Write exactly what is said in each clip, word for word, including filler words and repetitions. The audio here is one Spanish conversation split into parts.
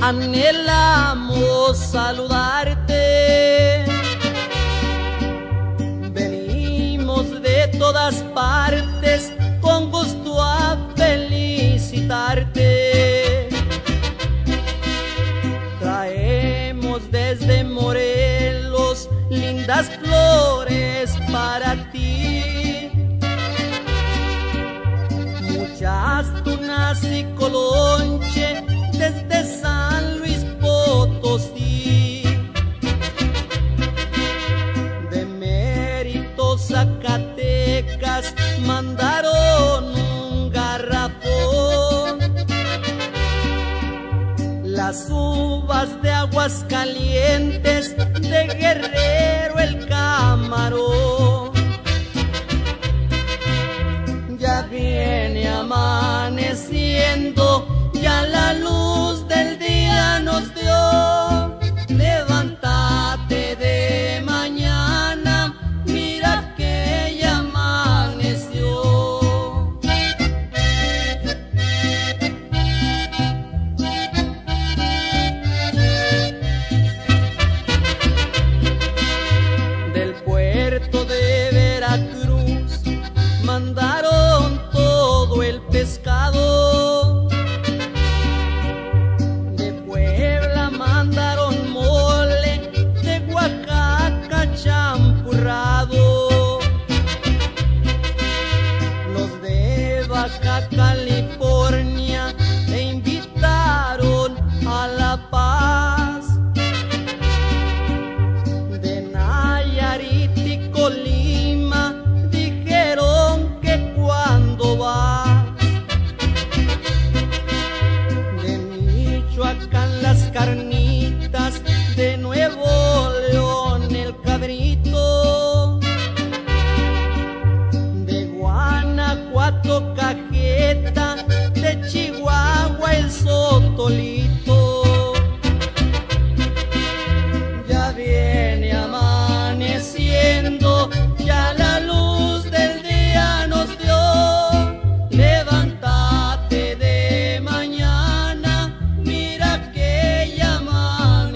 anhelamos saludarte. Venimos de todas partes con gusto a felicitarte. Traemos desde Morelos lindas flores para ti, muchas tunas y colonche desde San Luis Potosí. De Mérito, Zacatecas mandaron un garrafón. Las uvas de Aguascalientes, de Guerrero el camarón. Ya viene amaneciendo, ya la luz del día nos dio. Levántate de mañana, mira que ya amaneció. Del puerto de Veracruz mandaron todo el pescado. De Puebla mandaron mole, de Oaxaca champurrado. Los de Baja California te invitaron a La Paz. De Nayarit y Colima dijeron que cuando vas. De Michoacán las carnitas, de Nuevo León el cabrito. De Guanajuato cajeta, de Chihuahua el sotolito. Ya viene amaneciendo, ya la luz del día nos dio. Levántate de mañana, mira que ya amaneció.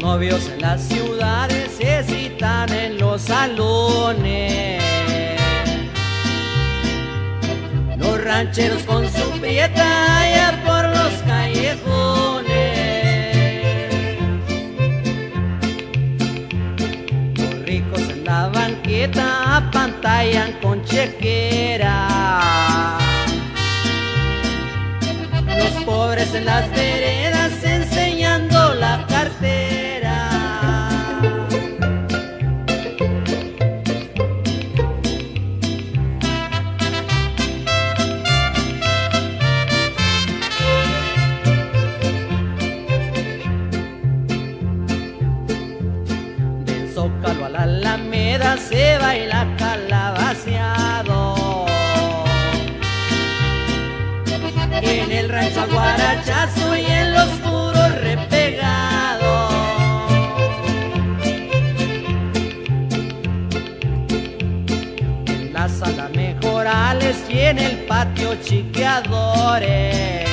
novios en las ciudades se citan en los salones. Los rancheros con su prieta allá por los callejones. Los ricos en la banqueta apantallan con chequera. Los pobres en las veredas enseñando la cartera. Del Zócalo a la Alameda se baila calabaceado. En el rancho a guarachazo y en los puros repegados. En la sala Mejorales y en el patio chiqueadores.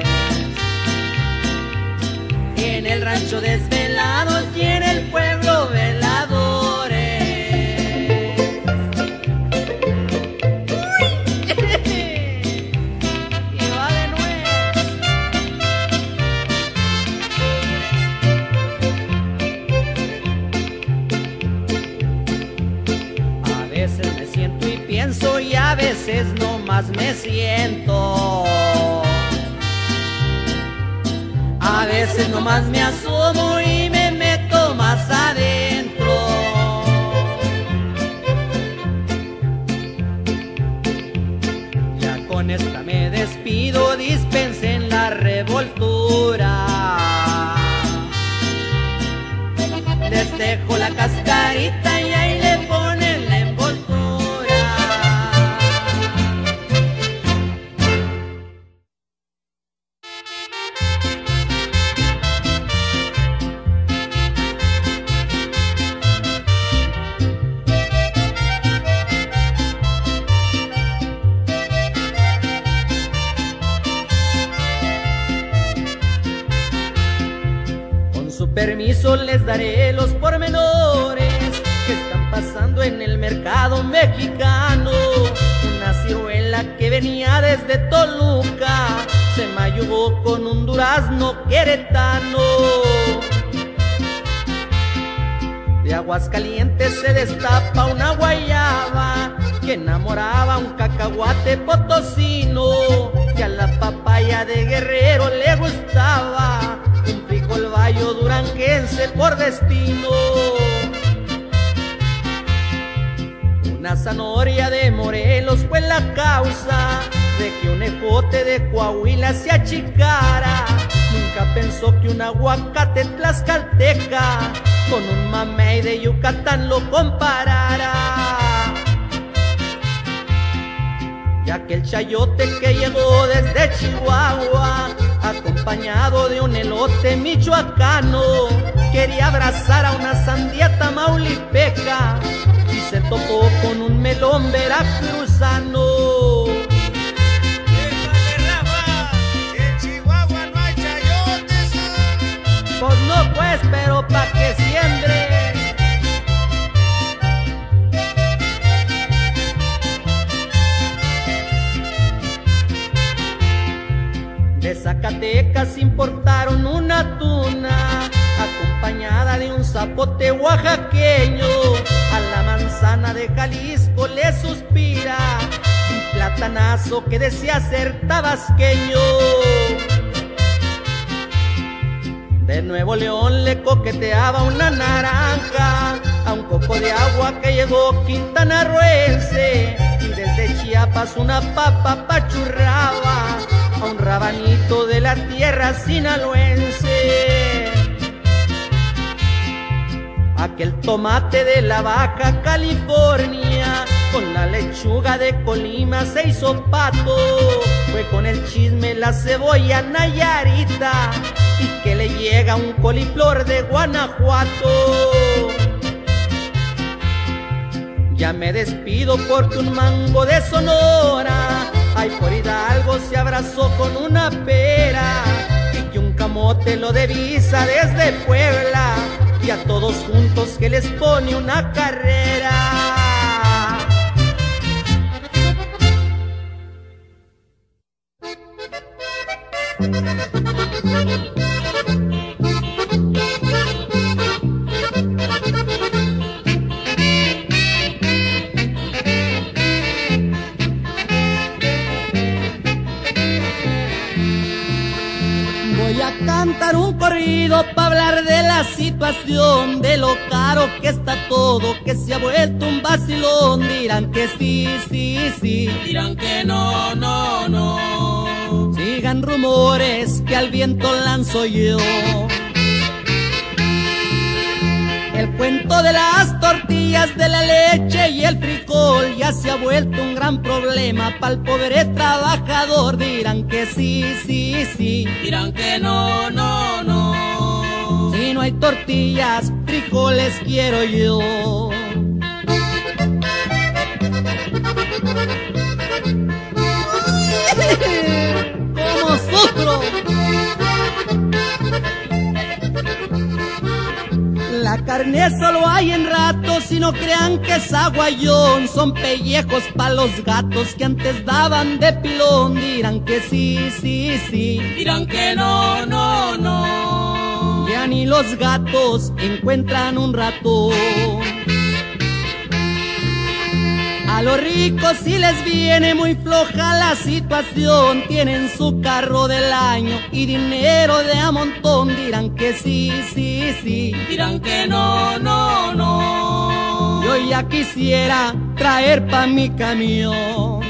En el rancho desvelados y en el pueblo veladores. A veces me siento y pienso y a veces nomás me siento. A veces nomás me asomo y me meto más adentro. Ya con esta me despido, dispensen la revoltura. Les dejo la cascarita y ahí le ponen la envoltura. Con su permiso les daré los pormenores que están pasando en el mercado mexicano. Una ciruela que venía desde Toluca se mayugó con un durazno queretano. De Aguascalientes se destapa una guayaba que enamoraba a un cacahuate potosino, que a la papaya de Guerrero le gustaba un frijol bayo duranguense por destino. Una zanahoria de Morelos fue la causa de que un ejote de Coahuila se achicara. Nunca pensó que un aguacate tlaxcalteca con un mamey de Yucatán lo comparara. Ya que el chayote que llegó desde Chihuahua, acompañado de un elote michoacano, quería abrazar a una sandía tamaulipeca y se topó con un melón veracruzano. ¡Épale, Rafa! ¡En Chihuahua no hay chayotes! Pues no pues, pero pa' que siembre. De Zacatecas importaron una tuna acompañada de un zapote oaxaqueño. A la manzana de Jalisco le suspira un platanazo que decía ser tabasqueño. De Nuevo León le coqueteaba una naranja a un coco de agua que llegó quintanarroense. Y desde Chiapas una papa pachurraba a un rabanito de la tierra sinaloense. Aquel tomate de la Baja California con la lechuga de Colima se hizo pato. Fue con el chisme la cebolla nayarita y que le llega un coliflor de Guanajuato. Ya me despido porque un mango de Sonora, ay, por Hidalgo se abrazó con una pera, y que un camote lo divisa desde Puebla a todos juntos que les pone una carrera. Voy a cantar un corrido para hablar de la situación, de lo caro que está todo, que se ha vuelto un vacilón. Dirán que sí, sí, sí, dirán que no, no, no. Sigan rumores que al viento lanzo yo. El cuento de las tortillas, de la leche y el frijol ya se ha vuelto un gran problema para el pobre trabajador. Dirán que sí, sí, sí, dirán que no, no, no. Si no hay tortillas, frijoles quiero yo. ¡Cómo sufro! La carne solo hay en ratos y no crean que es aguayón. Son pellejos pa' los gatos que antes daban de pilón. Dirán que sí, sí, sí, dirán que no, no, no. Ya ni los gatos encuentran un ratón. A los ricos sí les viene muy floja la situación. Tienen su carro del año y dinero de a montón. Dirán que sí, sí, sí, dirán que no, no, no. Yo ya quisiera traer pa' mi camión.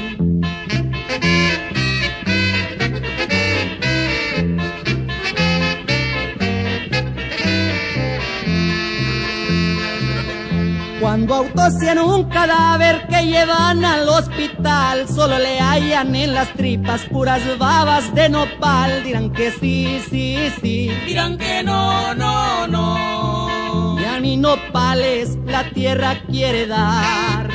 Cuando autopsian un cadáver que llevan al hospital, solo le hallan en las tripas puras babas de nopal. Dirán que sí, sí, sí, dirán que no, no, no. Ya ni nopales la tierra quiere dar.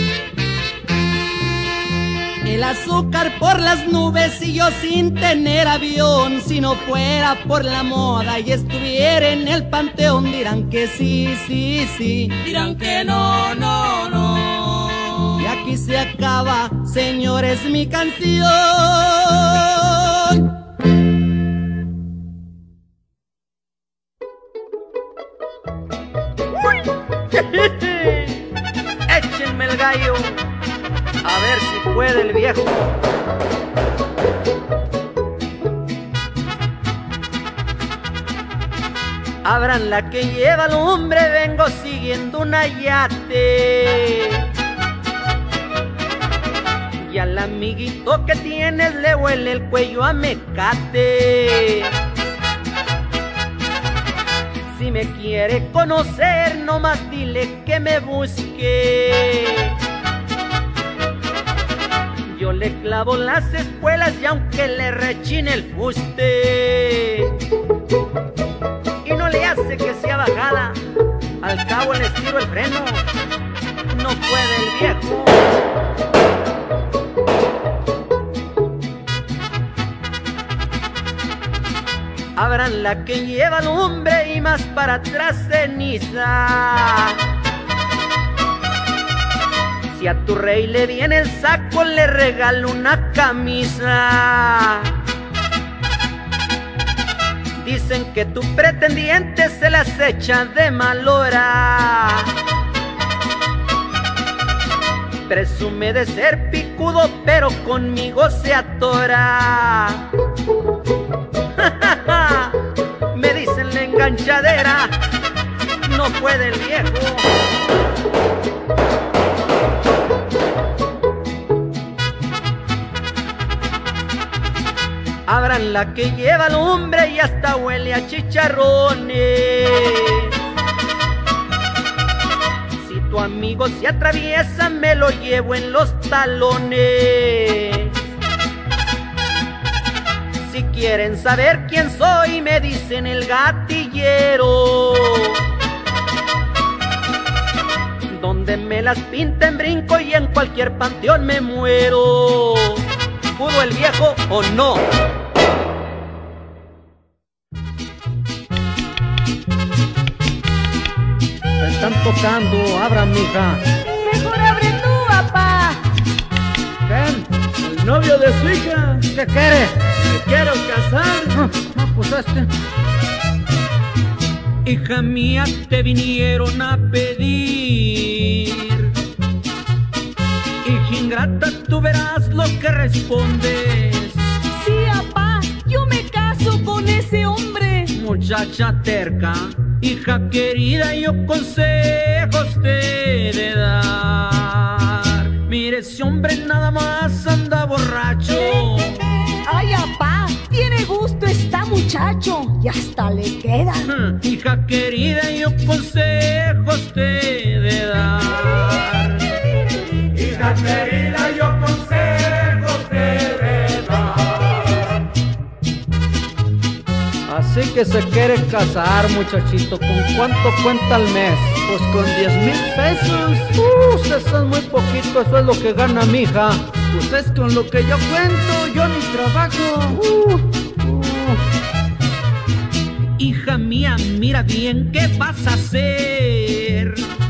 El azúcar por las nubes y yo sin tener avión. Si no fuera por la moda y estuviera en el panteón. Dirán que sí, sí, sí, dirán que no, no, no. Y aquí se acaba, señores, mi canción. Échenme el gallo, a ver si puede el viejo. Abran la que lleva el hombre, vengo siguiendo un ayate. Y al amiguito que tienes le huele el cuello a mecate. Si me quiere conocer, nomás dile que me busque. Yo le clavo las espuelas y aunque le rechine el fuste, y no le hace que sea bajada, al cabo le estiro el freno, no puede el viejo. Abran la que lleva el hombre y más para atrás ceniza. Si a tu rey le viene el saco, le regalo una camisa. Dicen que tu pretendiente se las echa de mal hora. Presume de ser picudo, pero conmigo se atora. Me dicen la enganchadera, no puede el viejo. Abran la que lleva el hombre y hasta huele a chicharrones. Si tu amigo se atraviesa, me lo llevo en los talones. Si quieren saber quién soy, me dicen el gatillero. Donde me las pinten brinco y en cualquier panteón me muero. ¿Pudo el viejo o no? están tocando. Abra, mija. Mejor abre tú, papá. ¿Quién? El novio de su hija. ¿Qué quiere? ¿Me quiero casar? No, no, pues este. Hija mía, te vinieron a pedir. Hija ingrata, tú verás lo que respondes. Sí, papá, yo me caso con ese hombre. Muchacha terca, hija querida, yo consejos te he de dar. Mire, ese hombre nada más anda borracho. Ay, papá, tiene gusto esta muchacho y hasta le queda. Hmm, hija querida, yo consejos te he de dar. Hija querida, yo consejos te he de dar. Así que se quiere casar, muchachito. ¿Con cuánto cuenta al mes? Pues con diez mil pesos. Uh, eso es muy poquito, eso es lo que gana mi hija. Pues es con lo que yo cuento, yo ni trabajo. Uh, uh. Hija mía, mira bien qué vas a hacer.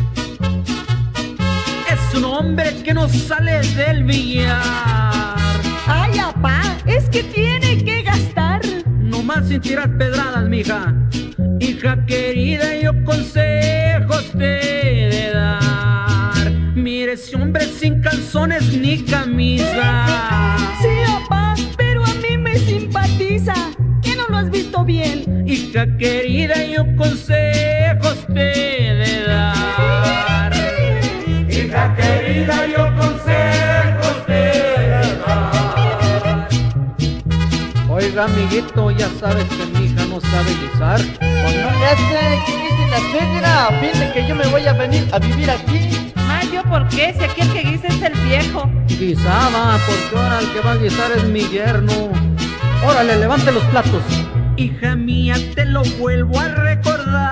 Es un hombre que no sale del billar. Ay, papá, es que tiene que gastar. No más sin tirar pedradas, mija. Hija querida, yo consejos te he de dar. Mire, ese hombre sin calzones ni camisa. Sí, papá, pero a mí me simpatiza. ¿Qué no lo has visto bien? Hija querida, yo consejos te he de dar. Hija querida, yo consejos te he de dar. Oiga, amiguito, ya sabes que mi hija no sabe guisar. Pues no le hace, ¿qué dice la suegra? A fin de que yo me voy a venir a vivir aquí. Ay, ¿yo por qué? Si aquí el que guisa es el viejo. Guisaba, porque ahora el que va a guisar es mi yerno. Órale, levante los platos. Hija mía, te lo vuelvo a recordar.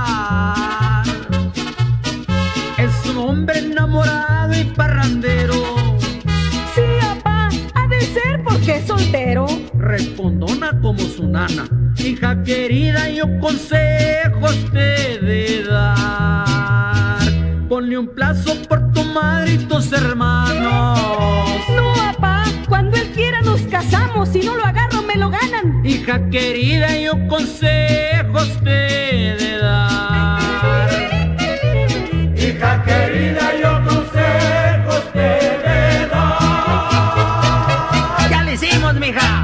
Es un hombre enamorado y parrandero. Sí, papá, ha de ser porque es soltero. Respondona como su nana. Hija querida, yo consejos te he de dar. Ponle un plazo por tu madre y tus hermanos. No, papá, cuando él quiera nos casamos. Si no lo agarro, me lo ganan. Hija querida, yo consejos te he de dar. Hija querida, yo consejos te he de dar. ¡Ya le hicimos, mija!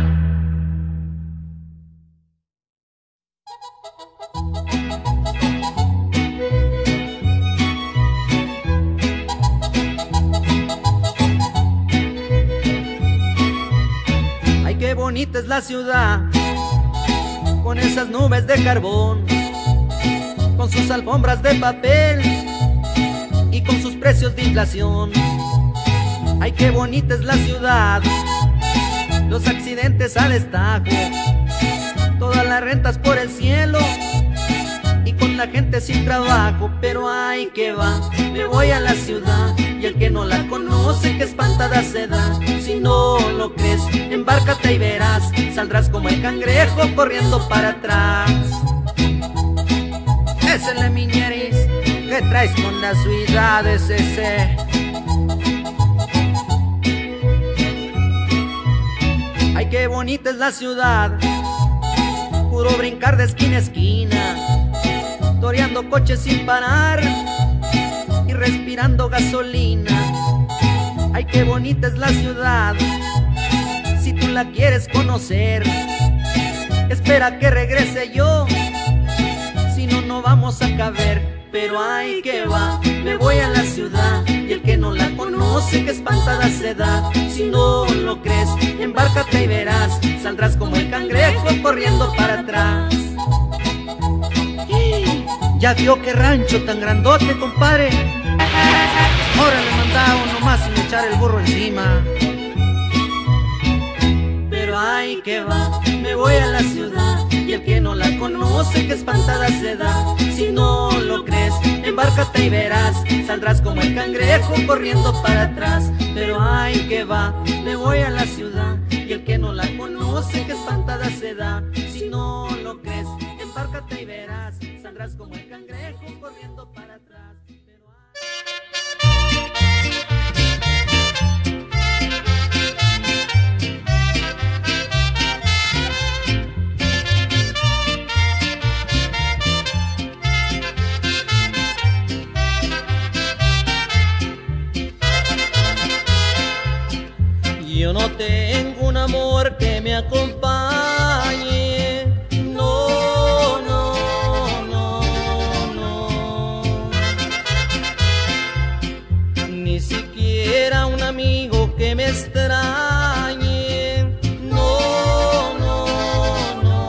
Qué bonita es la ciudad, con esas nubes de carbón, con sus alfombras de papel y con sus precios de inflación. Ay, qué bonita es la ciudad, los accidentes al destajo, todas las rentas por el cielo y con la gente sin trabajo. Pero ay, que va, me voy a la ciudad y el que no la conoce, que espantada se da. Si no lo crees, embárcate y verás, saldrás como el cangrejo corriendo para atrás. Es el Miñeris que traes con las ciudades ese. Ay, qué bonita es la ciudad, puro brincar de esquina a esquina, toreando coches sin parar y respirando gasolina. Ay, qué bonita es la ciudad, si tú la quieres conocer, espera que regrese yo, si no, no vamos a caber. Pero ay, que va, me voy a la ciudad y el que no la conoce, que espantada se da. Si no lo crees, embárcate y verás, saldrás como el cangrejo corriendo para atrás. Ya vio qué rancho tan grandote, compadre. Ahora le mandaba uno más sin echar el burro encima. Pero ay, que va, me voy a la ciudad y el que no la conoce, que espantada se da. Si no lo crees, embárcate y verás, saldrás como el cangrejo corriendo para atrás. Pero ay, que va, me voy a la ciudad y el que no la conoce, que espantada se da. Si no lo crees, embárcate y verás. saldrás como el cangrejo corriendo para atrás. Pero... Yo no tengo un amor que me acompañe, no, no, no, no. Ni siquiera un amigo que me extrañe, no, no, no,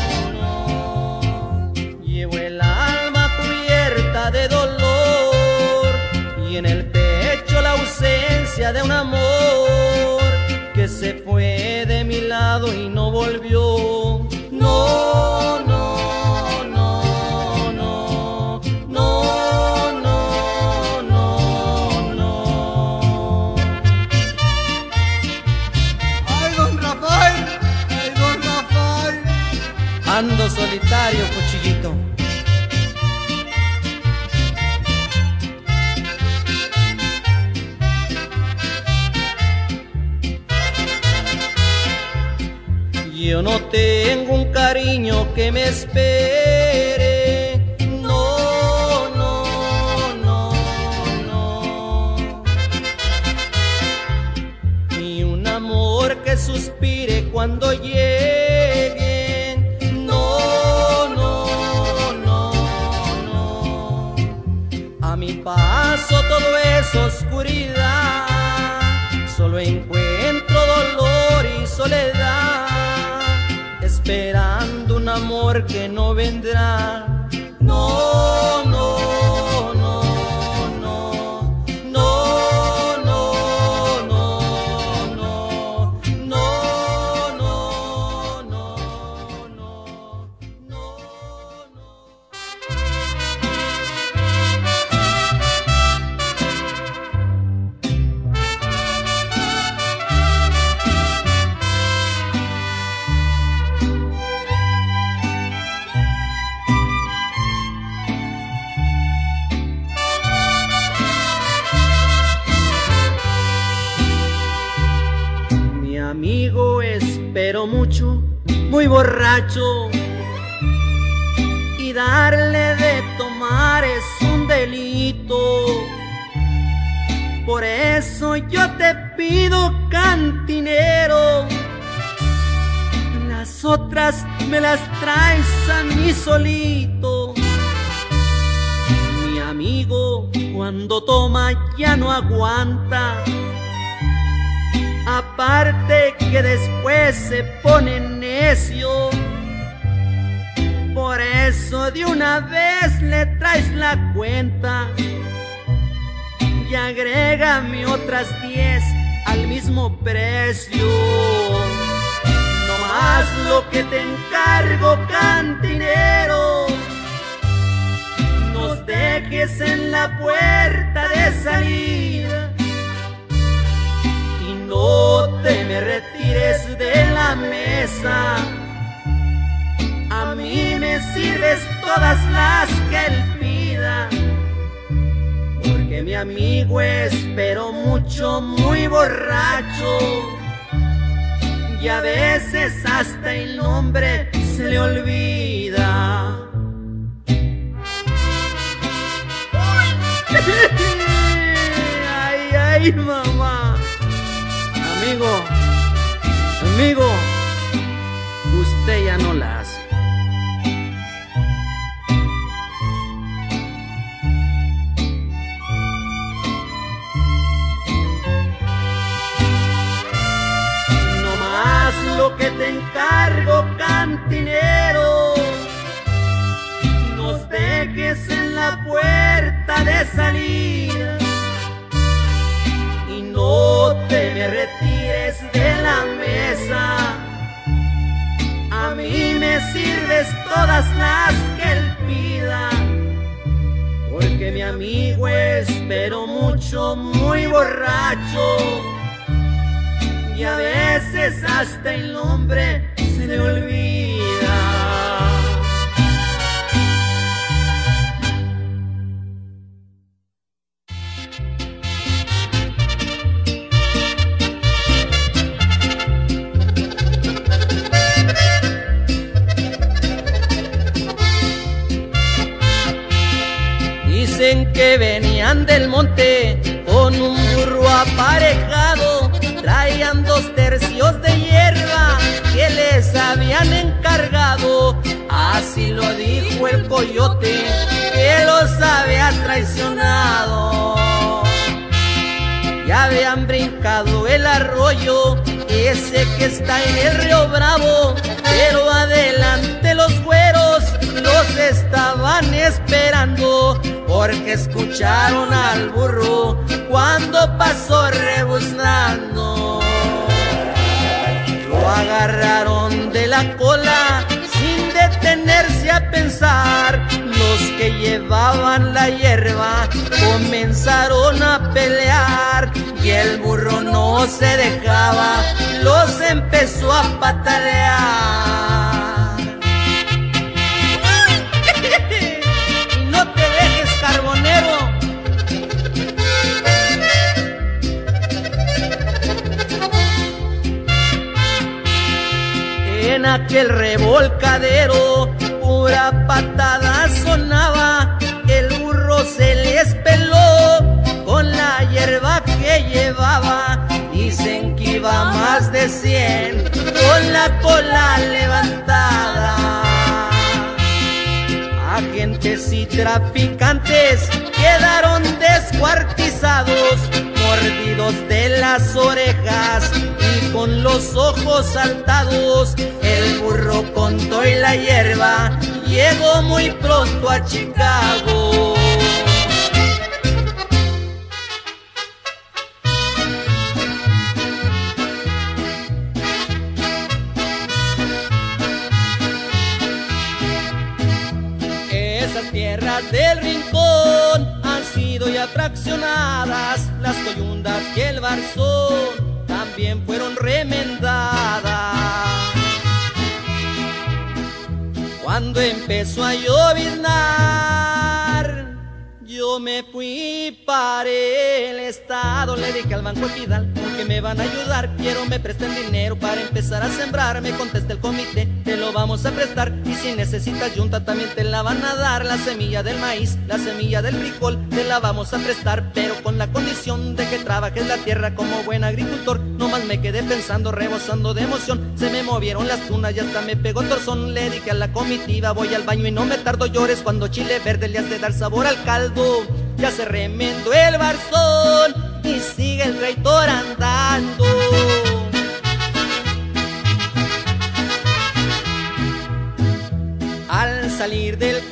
no. Llevo el alma cubierta de dolor y en el pecho la ausencia de un amor que se fue de mi lado y no volvió. No, no, no, no, no, no, no, no. ¡Ay, don Rafael! ¡Ay, don Rafael! Ando solitario, cuchillito. Yo no tengo un cariño que me espere, no, no, no, no. Ni un amor que suspire cuando llegue, no, no, no, no. A mi paso todo es oscuridad, solo encuentro dolor y soledad, esperando un amor que no vendrá. No, no, no, no, no, no, no, no, no, no, no, no, no. Amigo, espero mucho, muy borracho, y darle de tomar es un delito. Por eso yo te pido, cantinero, las otras me las traes a mí solito. Mi amigo cuando toma ya no aguanta, aparte que después se pone necio. Por eso de una vez le traes la cuenta y agrégame otras diez al mismo precio. No más lo que te encargo, cantinero, nos dejes en la puerta de salida. No te me retires de la mesa, a mí me sirves todas las que él pida, porque mi amigo espero mucho, muy borracho, y a veces hasta el nombre se le olvida. Ay, ay, mamá. Amigo, amigo, usted ya no la hace. No más lo que te encargo, cantinero, nos dejes en la puerta de salida. No te me retires de la mesa, a mí me sirves todas las que él pida, porque mi amigo espero mucho, muy borracho, y a veces hasta el nombre se le olvida. Dicen que venían del monte con un burro aparejado, traían dos tercios de hierba que les habían encargado. Así lo dijo el coyote que los había traicionado. Ya habían brincado el arroyo, ese que está en el río Bravo, pero adelante los güeros los estaban esperando, porque escucharon al burro cuando pasó rebuznando. Lo agarraron de la cola sin detenerse a pensar. Los que llevaban la hierba comenzaron a pelear y el burro no se dejaba, los empezó a patalear. Y no te dejes, carbonero. En aquel revolcadero pura patada sonaba, el burro se les peló con la hierba que llevaba. Dicen que iba más de cien con la cola levantada. Agentes y traficantes quedaron descuartizados, mordidos de las orejas y con los ojos saltados. El burro con todo y la hierba llegó muy pronto a Chicago. Esas tierras del Rincón han sido ya fraccionadas, las coyundas y el Barzón también fueron remendadas. Cuando empezó a lloviznar, yo me fui para el estado. Le dije al Banco Equidal, porque me van a ayudar, quiero me presten dinero para empezar a sembrar. Me contesta el comité, te lo vamos a prestar, y si necesitas yunta también te la van a dar. La semilla del maíz, la semilla del frijol, te la vamos a prestar, pero con la condición de que trabajes la tierra como buen agricultor. Nomás me quedé pensando, rebosando de emoción, se me movieron las tunas y hasta me pegó torzón. Le dije a la comitiva, voy al baño y no me tardo, llores cuando chile verde le has de dar sabor al caldo. Ya se remendó el Barzón y sigue el traitor andando. Al salir del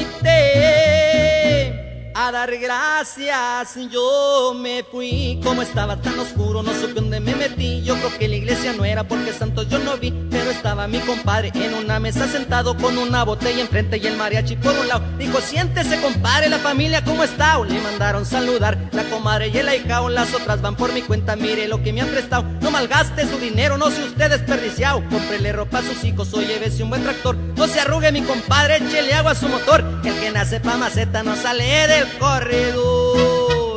comité a dar gracias, yo me fui. Como estaba tan oscuro no supe dónde me metí. Yo creo que la iglesia no era, porque santos yo no vi, pero estaba mi compadre en una mesa sentado con una botella enfrente y el mariachi por un lado. Dijo, siéntese compadre, la familia ¿cómo está? Le mandaron saludar la comadre y el ahijao, las otras van por mi cuenta, mire lo que me han prestado. No malgaste su dinero, no sea usted desperdiciado, cómprele ropa a sus hijos, oye, llévese un buen tractor. No se arrugue mi compadre, échele agua a su motor, el que nace pa' maceta no sale del corredor.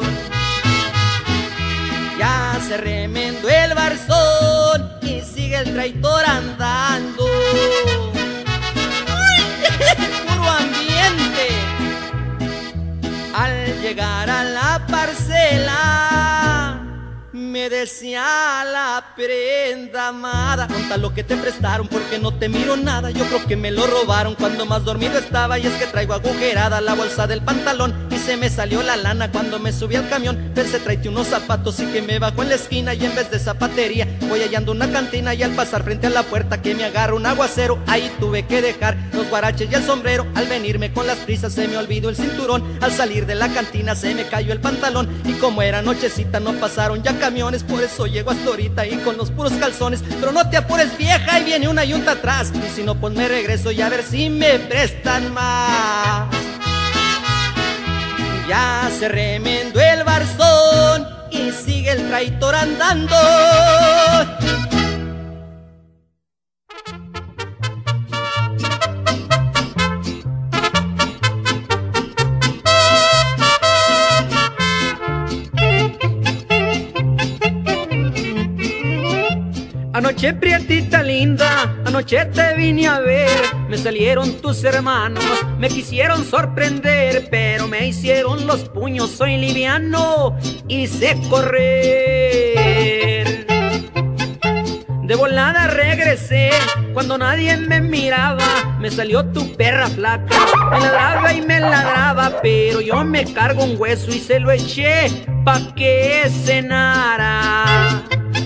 Ya se remendó el Barzón y sigue el traitor andando. Puro ambiente. Al llegar a la parcela me decía la prenda amada, conta lo que te prestaron porque no te miro nada. Yo creo que me lo robaron cuando más dormido estaba, y es que traigo agujerada la bolsa del pantalón y se me salió la lana cuando me subí al camión. Pensé, tráete unos zapatos y que me bajo en la esquina, y en vez de zapatería voy hallando una cantina, y al pasar frente a la puerta que me agarra un aguacero, ahí tuve que dejar los guaraches y el sombrero. Al venirme con las prisas se me olvidó el cinturón, al salir de la cantina se me cayó el pantalón, y como era nochecita no pasaron ya camiones, por eso llego hasta ahorita y con los puros calzones. Pero no te apures vieja, y viene una yunta atrás, y si no pues me regreso y a ver si me prestan más. Ya se remendó el Barzón y sigue el traitor andando. Anoche, prietita linda, anoche te vine a ver. Me salieron tus hermanos, me quisieron sorprender, pero me hicieron los puños, soy liviano y sé correr. De volada regresé, cuando nadie me miraba, me salió tu perra flaca, me ladraba y me ladraba, pero yo me cargo un hueso y se lo eché pa' que cenara.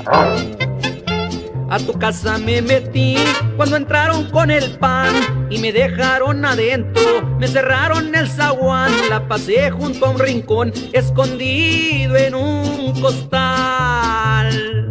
A tu casa me metí cuando entraron con el pan y me dejaron adentro, me cerraron el zaguán, la pasé junto a un rincón, escondido en un costal.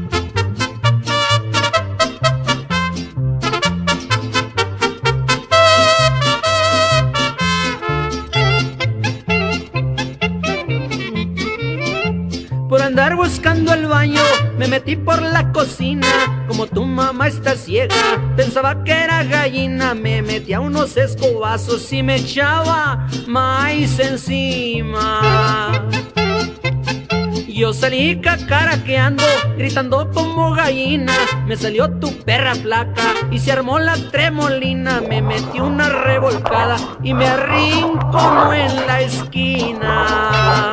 Por andar buscando el baño, me metí por la cocina. Como tu mamá está ciega, pensaba que era gallina. Me metí a unos escobazos y me echaba maíz encima. Yo salí cacaraqueando, gritando como gallina. Me salió tu perra flaca y se armó la tremolina. Me metí una revolcada y me arrinconó en la esquina.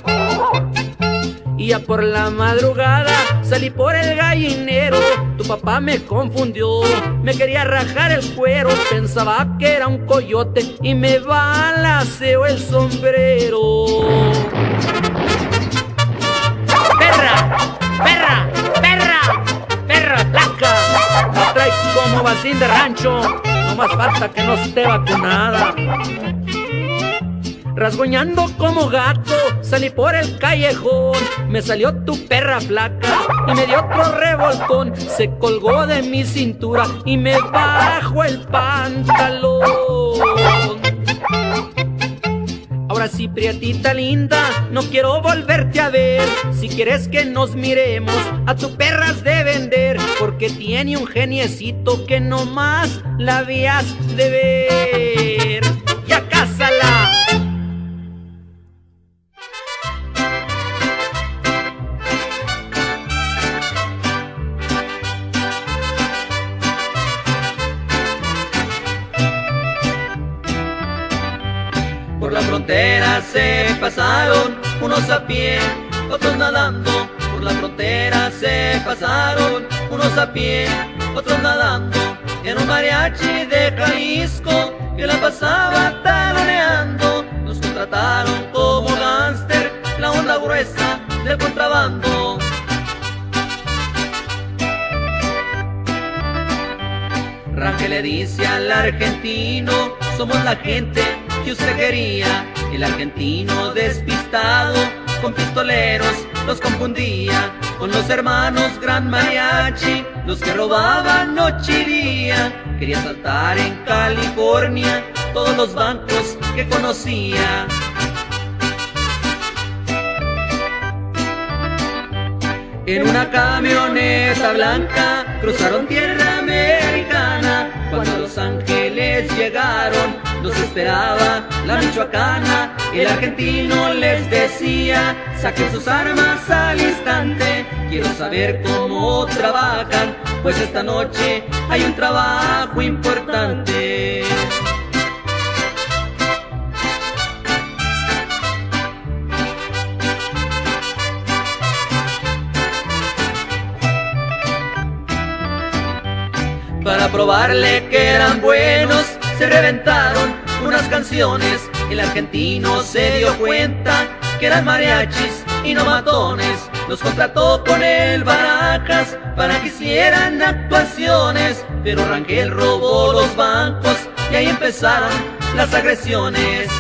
Y ya por la madrugada salí por el gallinero. Tu papá me confundió, me quería rajar el cuero. Pensaba que era un coyote y me balaceó el sombrero. ¡Perra! ¡Perra! ¡Perra! ¡Perra flaca! Me trae como vacín de rancho, no más falta que no esté vacunada. Rasguñando como gato, salí por el callejón. Me salió tu perra flaca y me dio otro revolcón. Se colgó de mi cintura y me bajó el pantalón. Ahora sí, prietita linda, no quiero volverte a ver. Si quieres que nos miremos, a tu perra has de vender, porque tiene un geniecito que nomás la habías de ver. ¡Ya cásala! Por la frontera se pasaron, unos a pie, otros nadando. Por la frontera se pasaron, unos a pie, otros nadando. En un mariachi de Jalisco que la pasaba taloneando. Nos contrataron como gánster, la onda gruesa del contrabando. Rangel le dice al argentino, somos la gente que usted quería. El argentino despistado con pistoleros los confundía con los hermanos Gran Mariachi, los que robaban noche y día. Quería saltar en California todos los bancos que conocía. En una camioneta blanca cruzaron tierra americana. Cuando a Los Ángeles llegaron, los esperaba la michoacana. El argentino les decía, saquen sus armas al instante. Quiero saber cómo trabajan, pues esta noche hay un trabajo importante. Para probarle que eran buenos, se reventaron unas canciones. El argentino se dio cuenta que eran mariachis y no matones. Los contrató con el Barajas para que hicieran actuaciones, pero Rangel robó los bancos y ahí empezaron las agresiones.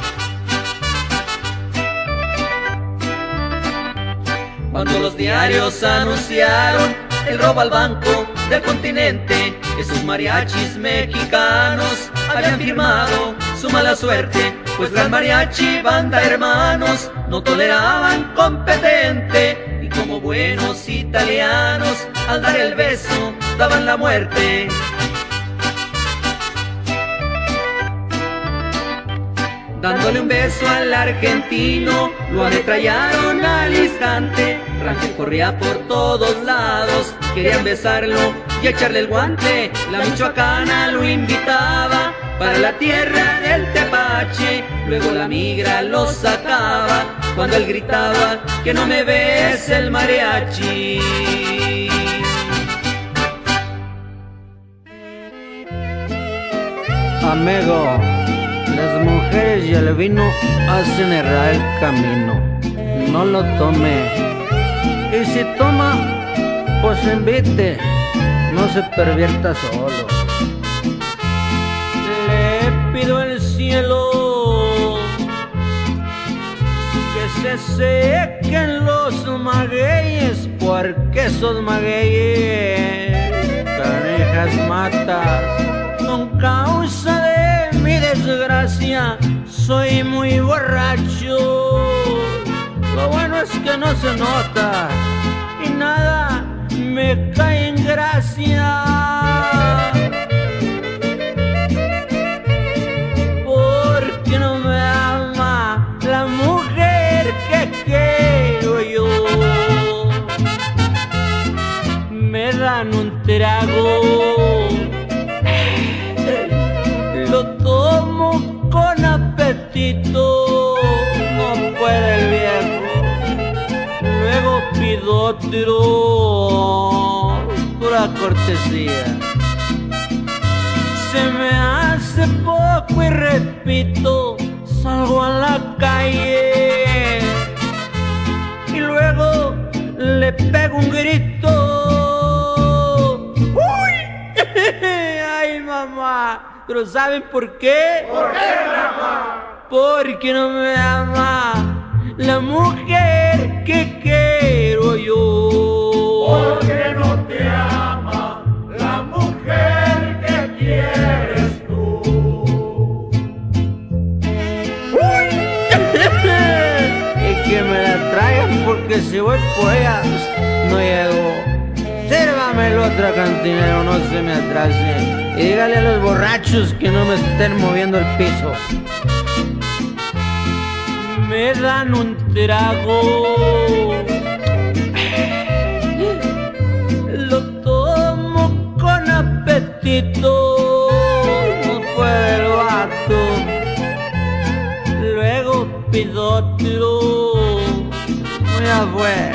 Cuando los diarios anunciaron el robo al banco del continente, esos mariachis mexicanos habían firmado su mala suerte, pues Gran Mariachi, banda hermanos, no toleraban competente, y como buenos italianos, al dar el beso, daban la muerte. dándole un beso al argentino, lo ametrallaron al instante. Rangel corría por todos lados, querían besarlo y echarle el guante. La michoacana lo invitaba para la tierra del tepache, luego la migra lo sacaba cuando él gritaba que no me bese el mariachi. Amigo, las mujeres y el vino hacen errar el camino. No lo tome. Y si toma, pues invite. No se pervierta solo. Le pido al cielo que se sequen los magueyes, porque esos magueyes, canejas matas, con causa de mi desgracia, soy muy borracho. Lo bueno es que no se nota y nada me cae en gracia. Porque no me ama la mujer que quiero yo. Me dan un trago, lo tomo con apetito, no puede el viejo, luego pido otro, pura cortesía. Se me hace poco y repito, salgo a la calle y luego le pego un grito. ¡Uy! ¡Ay, mamá! ¿Pero saben por qué? ¿Por qué, Rafa? Porque no me ama la mujer que quiero yo. Porque no te ama la mujer que quieres tú. ¡Uy! Y que me la traigan, porque si voy por ella no llego. Sírvame el otro cantinero, no se me atrase. Y dígale a los borrachos que no me estén moviendo el piso. Me dan un trago, lo tomo con apetito, no puede el vato, luego pido otro, ya fue.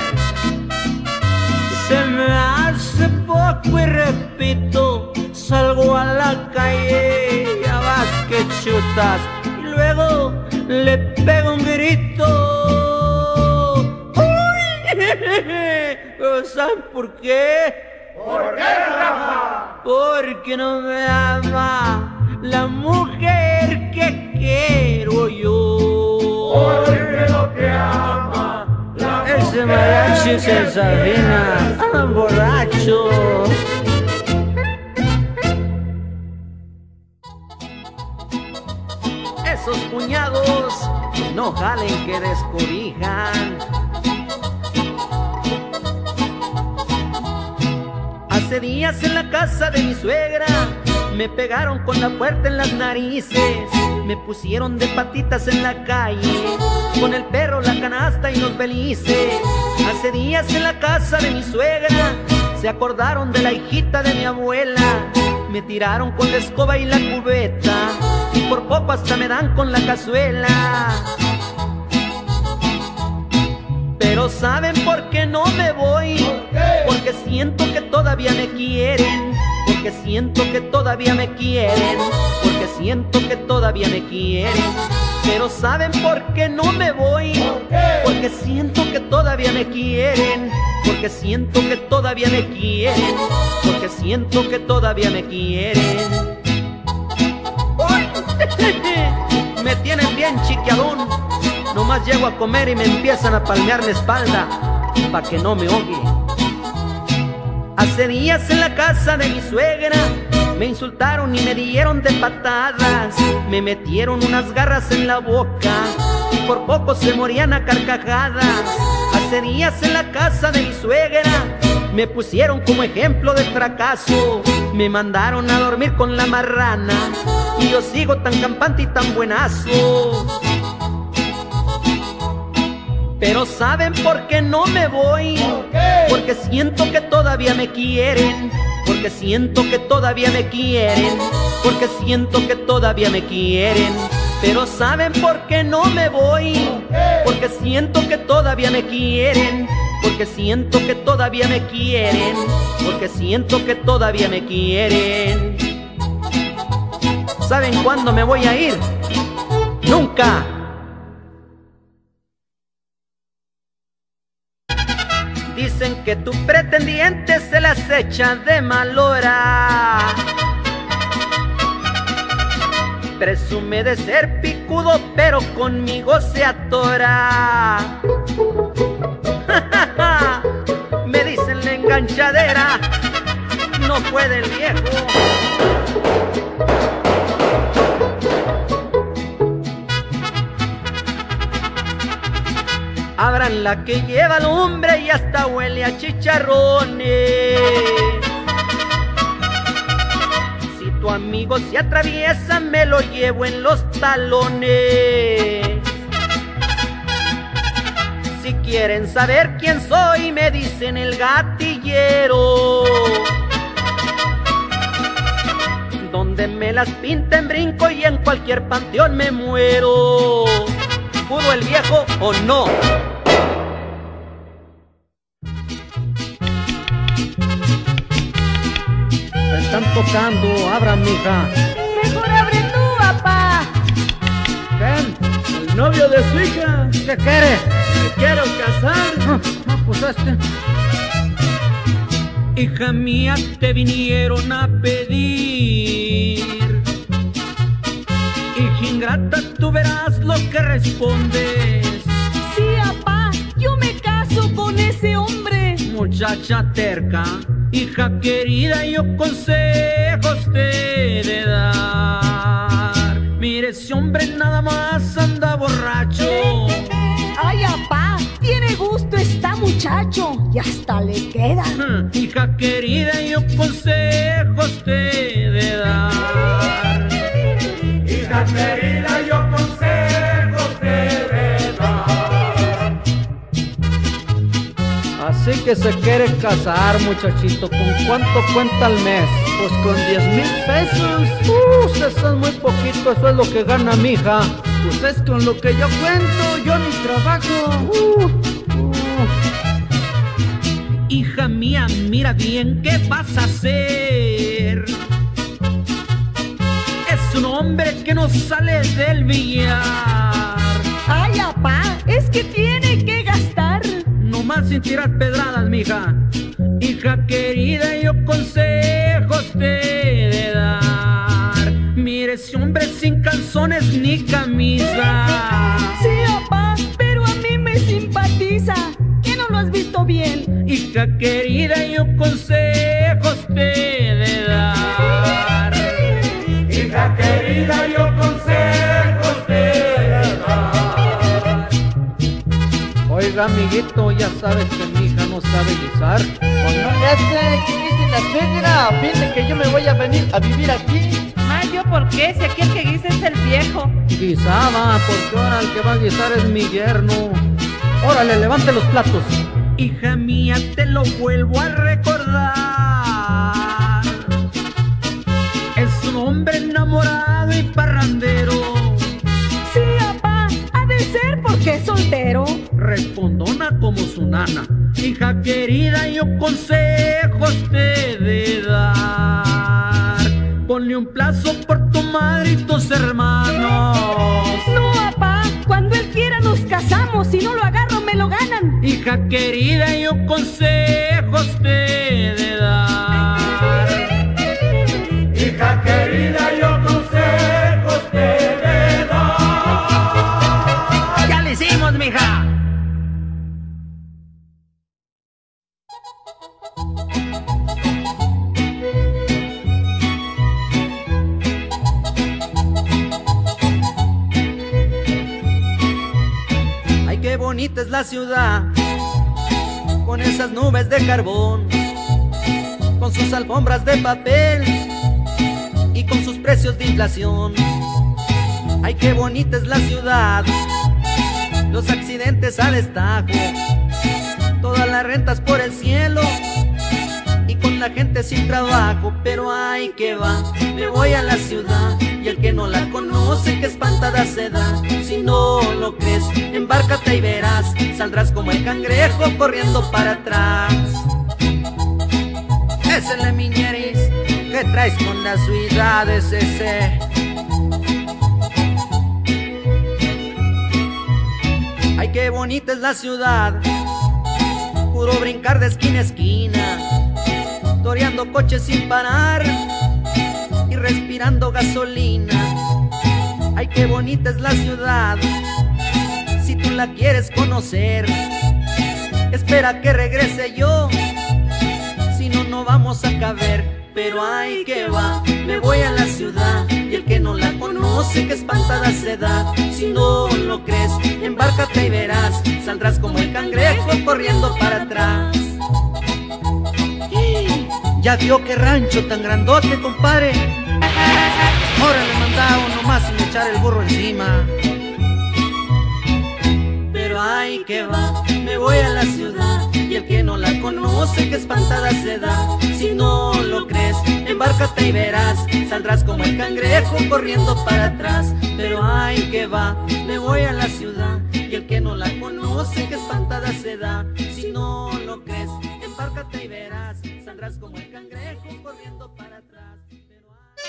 Se me hace poco y repito, salgo a la calle, ya vas que chutas, y luego le pego un grito. ¡Uy! ¿Pero saben por qué? ¿Por qué, Rafa? Porque no me ama la mujer que quiero yo. Porque no te ama la mujer. Ese mariachi se desafina, andan borrachos. Esos cuñados no jalen que descobijan. Hace días en la casa de mi suegra me pegaron con la puerta en las narices, me pusieron de patitas en la calle, con el perro, la canasta y los belices. Hace días en la casa de mi suegra se acordaron de la hijita de mi abuela, me tiraron con la escoba y la cubeta, y por poco hasta me dan con la cazuela. Pero ¿saben por qué no me voy? ¿Por qué? Porque siento que todavía me quieren, porque siento que todavía me quieren, porque siento que todavía me quieren. Pero ¿saben por qué no me voy? ¿Por qué? Porque siento que todavía me quieren, porque siento que todavía me quieren, porque siento que todavía me quieren. Me tienen bien chiquiadón, nomás llego a comer y me empiezan a palmear la espalda pa' que no me ahogue. Hace días en la casa de mi suegra me insultaron y me dieron de patadas, me metieron unas garras en la boca y por poco se morían a carcajadas. Hace días en la casa de mi suegra me pusieron como ejemplo de fracaso, me mandaron a dormir con la marrana y yo sigo tan campante y tan buenazo. Pero ¿saben por qué no me voy? ¿Por qué? Porque siento que todavía me quieren, porque siento que todavía me quieren, porque siento que todavía me quieren. Pero ¿saben por qué no me voy? ¿Por qué? Porque siento que todavía me quieren, porque siento que todavía me quieren, porque siento que todavía me quieren. ¿Saben cuándo me voy a ir? Nunca. Dicen que tu pretendiente se las echa de mal hora. Presume de ser picudo, pero conmigo se atora. Me dicen la enganchadera, no puede el viejo. Abran la que lleva lumbre y hasta huele a chicharrones. Si tu amigo se atraviesa, me lo llevo en los talones. Si quieren saber quién soy, me dicen el gatillero. Donde me las pinten brinco y en cualquier panteón me muero. ¿Pudo el viejo o no? Están tocando, abran, mija. Mejor abre tú, papá. ¿Qué? El novio de su hija. ¿Qué quiere? Me quiero casar. No, no, pues este. Hija mía, te vinieron a pedir. Hija ingrata, tú verás lo que respondes. Sí, papá, yo me caso con ese hombre. Muchacha terca, hija querida, yo consejos te he de dar. Mire, ese hombre nada más anda borracho. Ay, papá, tiene gusto esta muchacho y hasta le queda. Hmm, hija querida, yo consejos te he de dar. Hija querida, yo consejos te he de dar. Así que se quiere casar, muchachito. ¿Con cuánto cuenta al mes? Pues con diez mil pesos. Uh, eso es muy poquito, eso es lo que gana mi hija. Pues es con lo que yo cuento, yo ni trabajo. Uh, uh. Hija mía, mira bien qué vas a hacer. Es un hombre que no sale del billar. Ay, papá, es que tiene que gastar. No más sin tirar pedradas, mija. Hija querida, yo consejos te he de dar. Mire, ese hombre sin calzones ni camisa. Sí, papá, pero a mí me simpatiza. ¿Qué no lo has visto bien? Hija querida, yo consejos te he de dar. Hija querida, yo consejos te he de dar. Oiga, amiguito, ya sabes que mi hija no sabe guisar. Pues no le hace que dice la suegra, a fin de que yo me voy a venir a vivir aquí. Ay, ¿yo por qué? Si aquí el que guisa es el viejo. Guisaba, porque ahora el que va a guisar es mi yerno. Órale, levante los platos. Hija mía, te lo vuelvo a recordar. Es un hombre enamorado y parrandero. Sí, papá, ha de ser porque es soltero. Respondona como su nana. Hija querida, yo consejos te he de dar. Ponle un plazo por tu madre y tus hermanos. No, papá, cuando él quiera nos casamos. Si no lo agarro, me lo ganan. Hija querida, yo consejos te he de dar. Hija querida, yo consejos te he de dar. ¡Ya le hicimos, mija! Ay, qué bonita es la ciudad, con esas nubes de carbón, con sus alfombras de papel y con sus precios de inflación. Ay, qué bonita es la ciudad, los accidentes a destajo, todas las rentas por el cielo y con la gente sin trabajo. Pero ay, que va, me voy a la ciudad y el que no la conoce que espantada se da. Si no lo crees, embárcate y verás, saldrás como el cangrejo corriendo para atrás. Ese es la miñeris que traes con las ciudades, ese. Ay, qué bonita es la ciudad, puro brincar de esquina a esquina, toreando coches sin parar y respirando gasolina. Ay, qué bonita es la ciudad, si tú la quieres conocer, espera que regrese yo, si no, no vamos a caber. Pero ay, que va, me voy a la ciudad y el que no la conoce que espantada se da. Si no lo crees, embárcate y verás, saldrás como el cangrejo corriendo para atrás. Ya vio que rancho tan grandote, compadre. Ahora le mandaba uno más sin echar el burro encima. Pero ay, que va, me voy a la ciudad y el que no la conoce que espantada se da. Si no lo crees, embárcate y verás, saldrás como el cangrejo corriendo para atrás. Pero ay, que va, me voy a la ciudad y el que no la conoce que espantada se da. Si no lo crees, embárcate y verás, saldrás como el cangrejo corriendo para atrás. Pero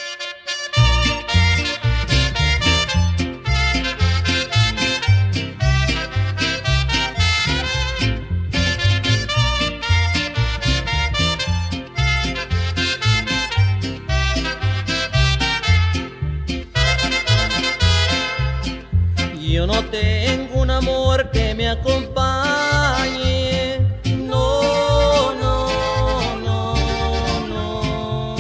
yo no tengo un amor que me acompañe, no, no, no, no,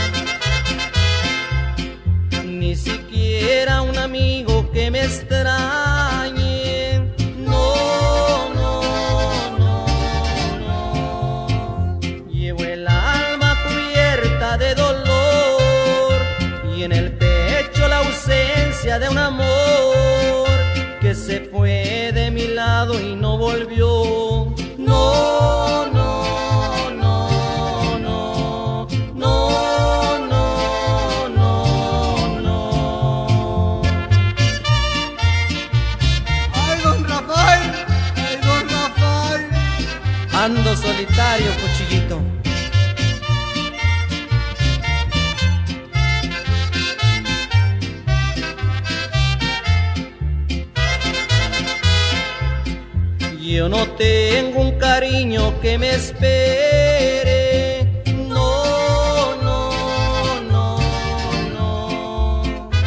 ni siquiera un amigo que me extrañe, no, no, no, no. Llevo el alma cubierta de dolor y en el pecho la ausencia de un amor que se fue de mi lado y no volvió. No, no, no, no, no, no, no, no. ¡Ay, don Rafael! ¡Ay, don Rafael! Ando solitario, cuchillito. Yo no tengo un cariño que me espere, no, no, no, no,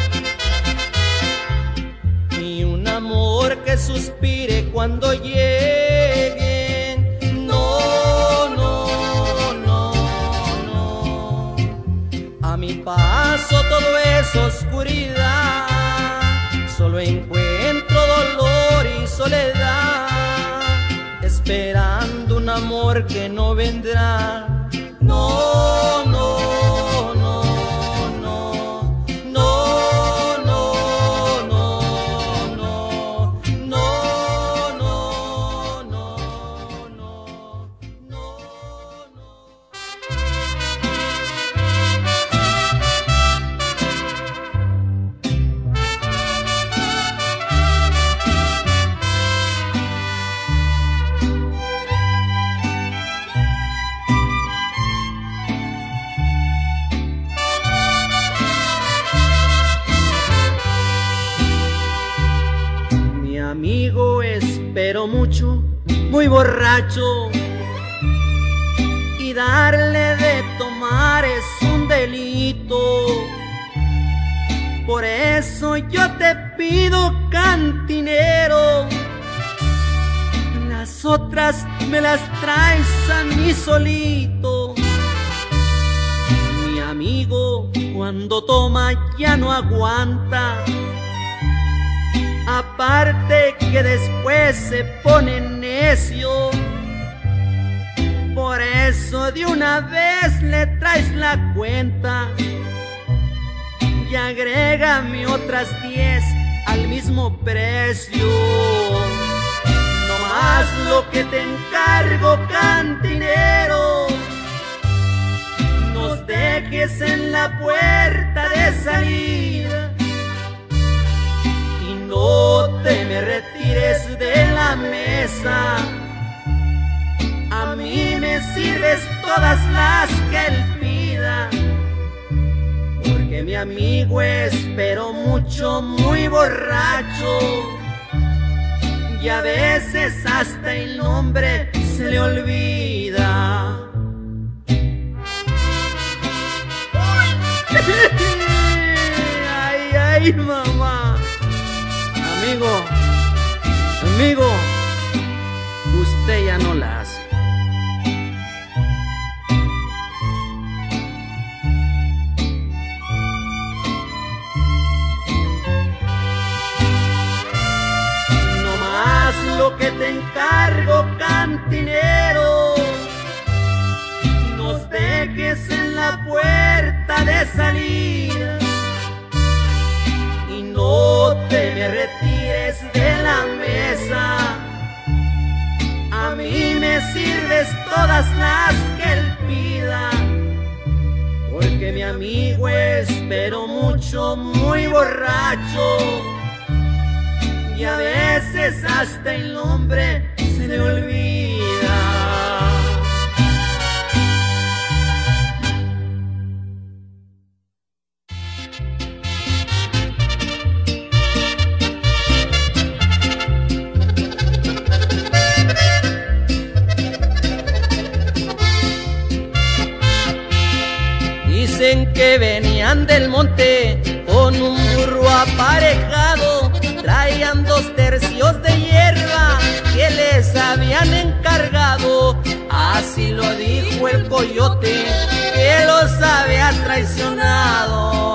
ni un amor que suspire cuando llegue, no, no, no, no. A mi paso todo es oscuridad, solo encuentro dolor y soledad, esperando un amor que no vendrá. No, no, no, no, no, no, no, no, no, no, no, no, no. Amigo, espero mucho, muy borracho, y darle de tomar es un delito. Por eso yo te pido, cantinero, las otras me las traes a mí solito. Mi amigo cuando toma ya no aguanta, aparte que después se pone necio. Por eso de una vez le traes la cuenta. y agrégame otras diez al mismo precio. No más lo que te encargo, cantinero, nos dejes en la puerta de salida y no te me retires de la mesa. A mí me sirves todas las que él pida, porque mi amigo es pero mucho, muy borracho, y a veces hasta el nombre se le olvida. Ay, ay, mamá. Amigo, amigo, usted ya no la hace. Lo que te encargo, cantinero, nos dejes en la puerta de salida y no te me retires de la mesa. A mí me sirves todas las que él pida, porque mi amigo es pero mucho, muy borracho, y a veces hasta el nombre se le olvida. Dicen que venían del monte con un burro aparejado, traían dos tercios de hierba que les habían encargado. Así lo dijo el coyote que los había traicionado.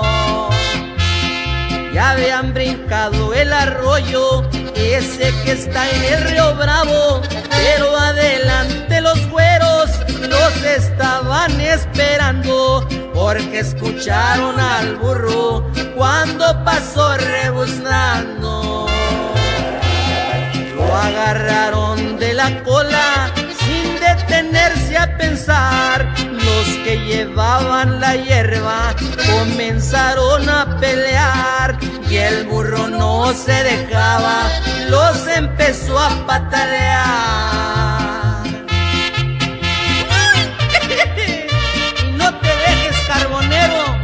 Ya habían brincado el arroyo ese que está en el Río Bravo, pero adelante los güeros los estaban esperando, porque escucharon al burro cuando pasó rebuznando. Lo agarraron de la cola sin detenerse a pensar. Los que llevaban la hierba comenzaron a pelear y el burro no se dejaba, los empezó a patalear. Y no te dejes, carbonero.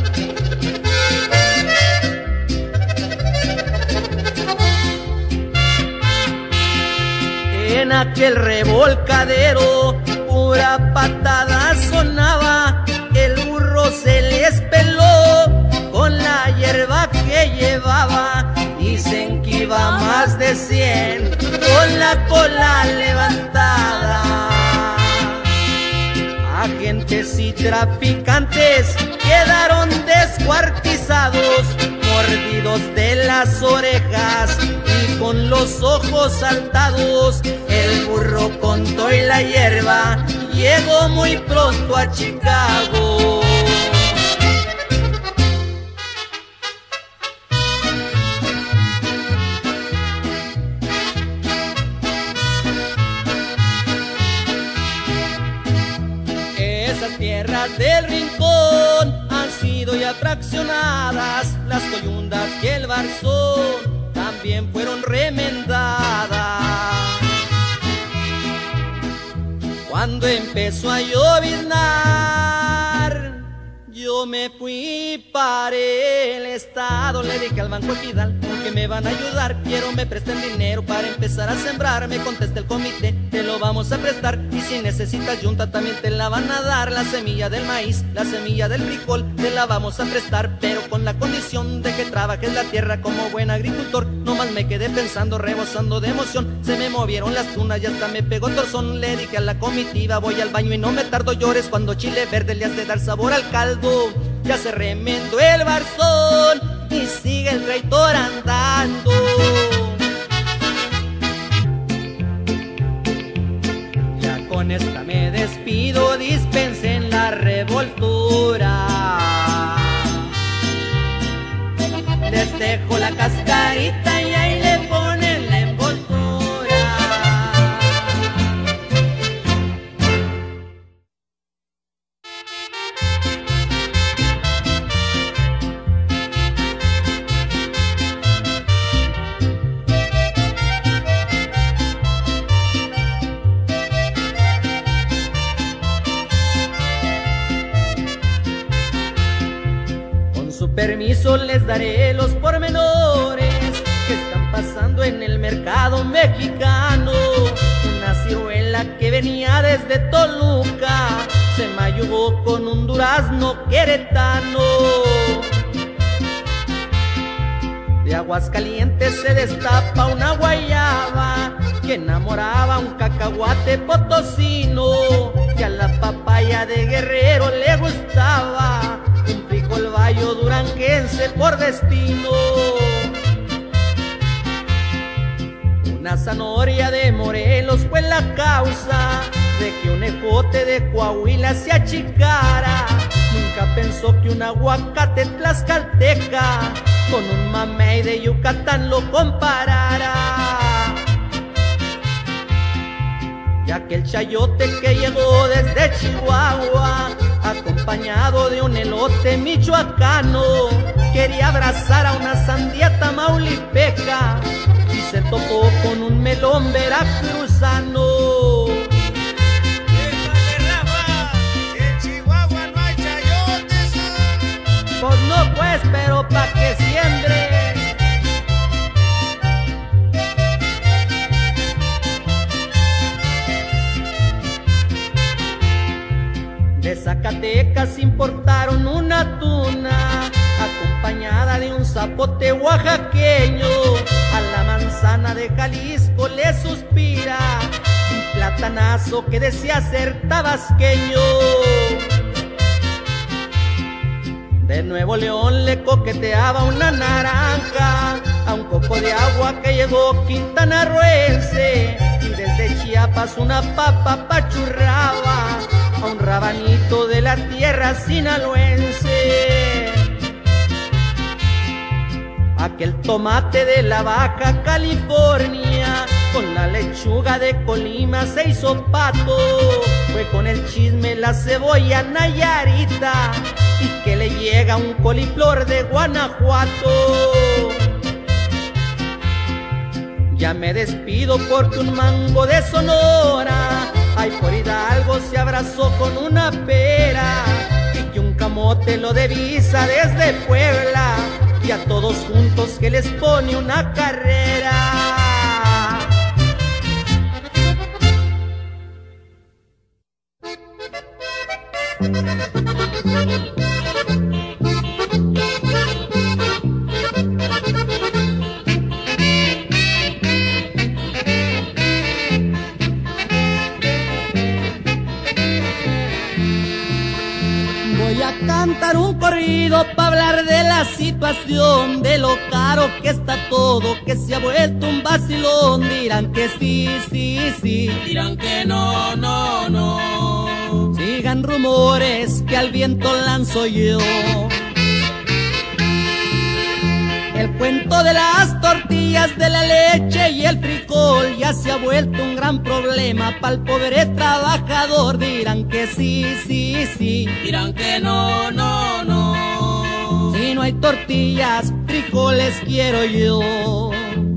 En aquel revolcadero pura patada sonaba, el burro se les peló con la hierba que llevaba. Dicen que iba más de cien con la cola levantada. Agentes y traficantes quedaron descuartizados, mordidos de las orejas y con los ojos saltados. El burro con todo y la hierba llegó muy pronto a Chicago. Esas tierras del Rincón han sido ya fraccionadas, las coyundas y el barzón también fueron remendadas. Cuando empezó a lloviznar, yo me fui para el estado. Le dije al Banco Ejidal que me van a ayudar, quiero me presten dinero para empezar a sembrar. Me contesta el comité, te lo vamos a prestar, y si necesitas yunta también te la van a dar. La semilla del maíz, la semilla del frijol, te la vamos a prestar, pero con la condición de que trabajes la tierra como buen agricultor. Nomás me quedé pensando, rebosando de emoción, se me movieron las tunas y hasta me pegó torzón. Le dije a la comitiva, voy al baño y no me tardo, llores cuando chile verde le has de dar sabor al caldo. Ya se remendó el barzón y sigue el traitor andando. Ya con esta me despido, dispensen la revoltura. permiso les daré los pormenores que están pasando en el mercado mexicano. Una ciruela que venía desde Toluca se mayugó con un durazno queretano. De Aguascalientes se destapa una guayaba que enamoraba a un cacahuate potosino, y a la papaya de Guerrero le gustaba un frijol bayo duranguense por destino. Una zanahoria de Morelos fue la causa de que un ejote de Coahuila se achicara. Nunca pensó que un aguacate tlaxcalteca con un mamey de Yucatán lo comparara. Ya que el chayote que llegó desde Chihuahua, acompañado de un elote michoacano, quería abrazar a una sandía tamaulipeca y se topó con un melón veracruzano. En Chihuahua no hay chayotes. Pues no pues, pero pa' que siembre. De Zacatecas importaron una tuna acompañada de un zapote oaxaqueño. A la manzana de Jalisco le suspira un platanazo que decía ser tabasqueño. De Nuevo León le coqueteaba una naranja a un coco de agua que llegó quintanarroense, y desde Chiapas una papa pachurraba a un rabanito de la tierra sinaloense. Aquel tomate de la Baja California con la lechuga de Colima se hizo pato. Fue con el chisme la cebolla nayarita, y que le llega un coliflor de Guanajuato. Ya me despido porque un mango de Sonora, ay, por Hidalgo se abrazó con una pera, y que un camote lo divisa desde Puebla, y a todos juntos que les pone una carrera. Voy a cantar un corrido para hablar de la situación, de lo caro que está todo, que se ha vuelto un vacilón. Dirán que sí, sí, sí, Dirán que no, no, no. sigan rumores que al viento lanzo yo. El cuento de las tortillas, de la leche y el frijol ya se ha vuelto un gran problema para el pobre trabajador. Dirán que sí, sí, sí, Dirán que no, no, no. si no hay tortillas, frijoles quiero yo.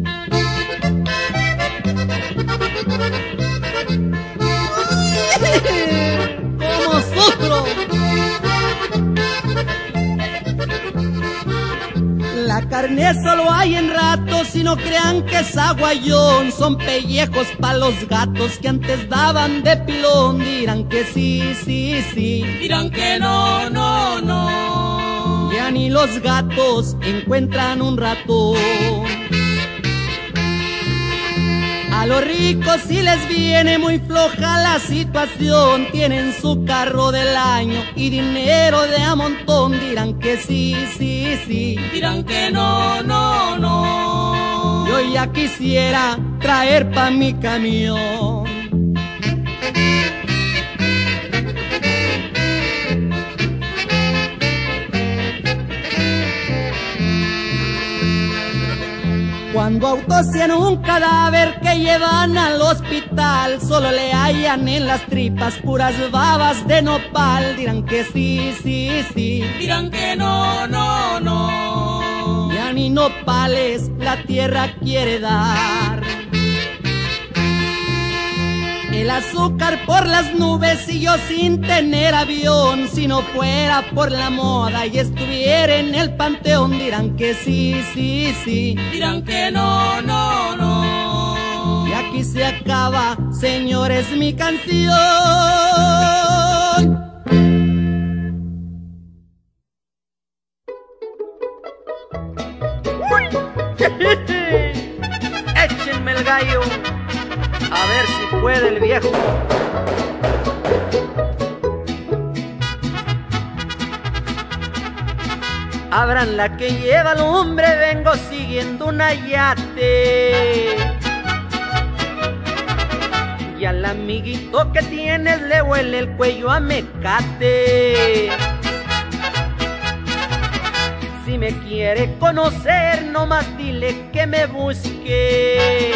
¡Cómo sufro! La carne solo hay en ratos y no crean que es aguayón. Son pellejos pa' los gatos que antes daban de pilón. Dirán que sí, sí, sí, Dirán que no, no, no. ya ni los gatos encuentran un ratón. A los ricos si les viene muy floja la situación, tienen su carro del año y dinero de a montón. Dirán que sí, sí, sí, Dirán que no, no, no. yo ya quisiera traer pa' mi camión. Cuando autopsian un cadáver que llevan al hospital, solo le hallan en las tripas puras babas de nopal. Dirán que sí, sí, sí, Dirán que no, no, no. ya ni nopales la tierra quiere dar. El el azúcar por las nubes y yo sin tener avión. Si no fuera por la moda y estuviera en el panteón, dirán que sí, sí, sí, dirán que no, no, no. Y aquí se acaba, señores, mi canción. Échenme el gallo, a ver si puede el viejo. Abran la que lleva el hombre, vengo siguiendo un yate. Y al amiguito que tienes le huele el cuello a mecate. Si me quiere conocer, nomás dile que me busque.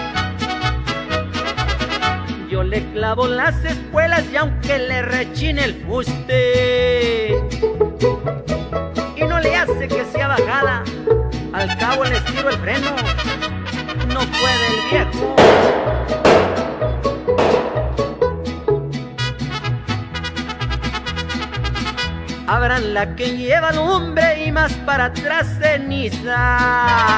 Yo le clavo las espuelas y aunque le rechine el fuste, y no le hace que sea bajada, al cabo le estiro el freno, no puede el viejo. Abran la que lleva el hombre y más para atrás ceniza.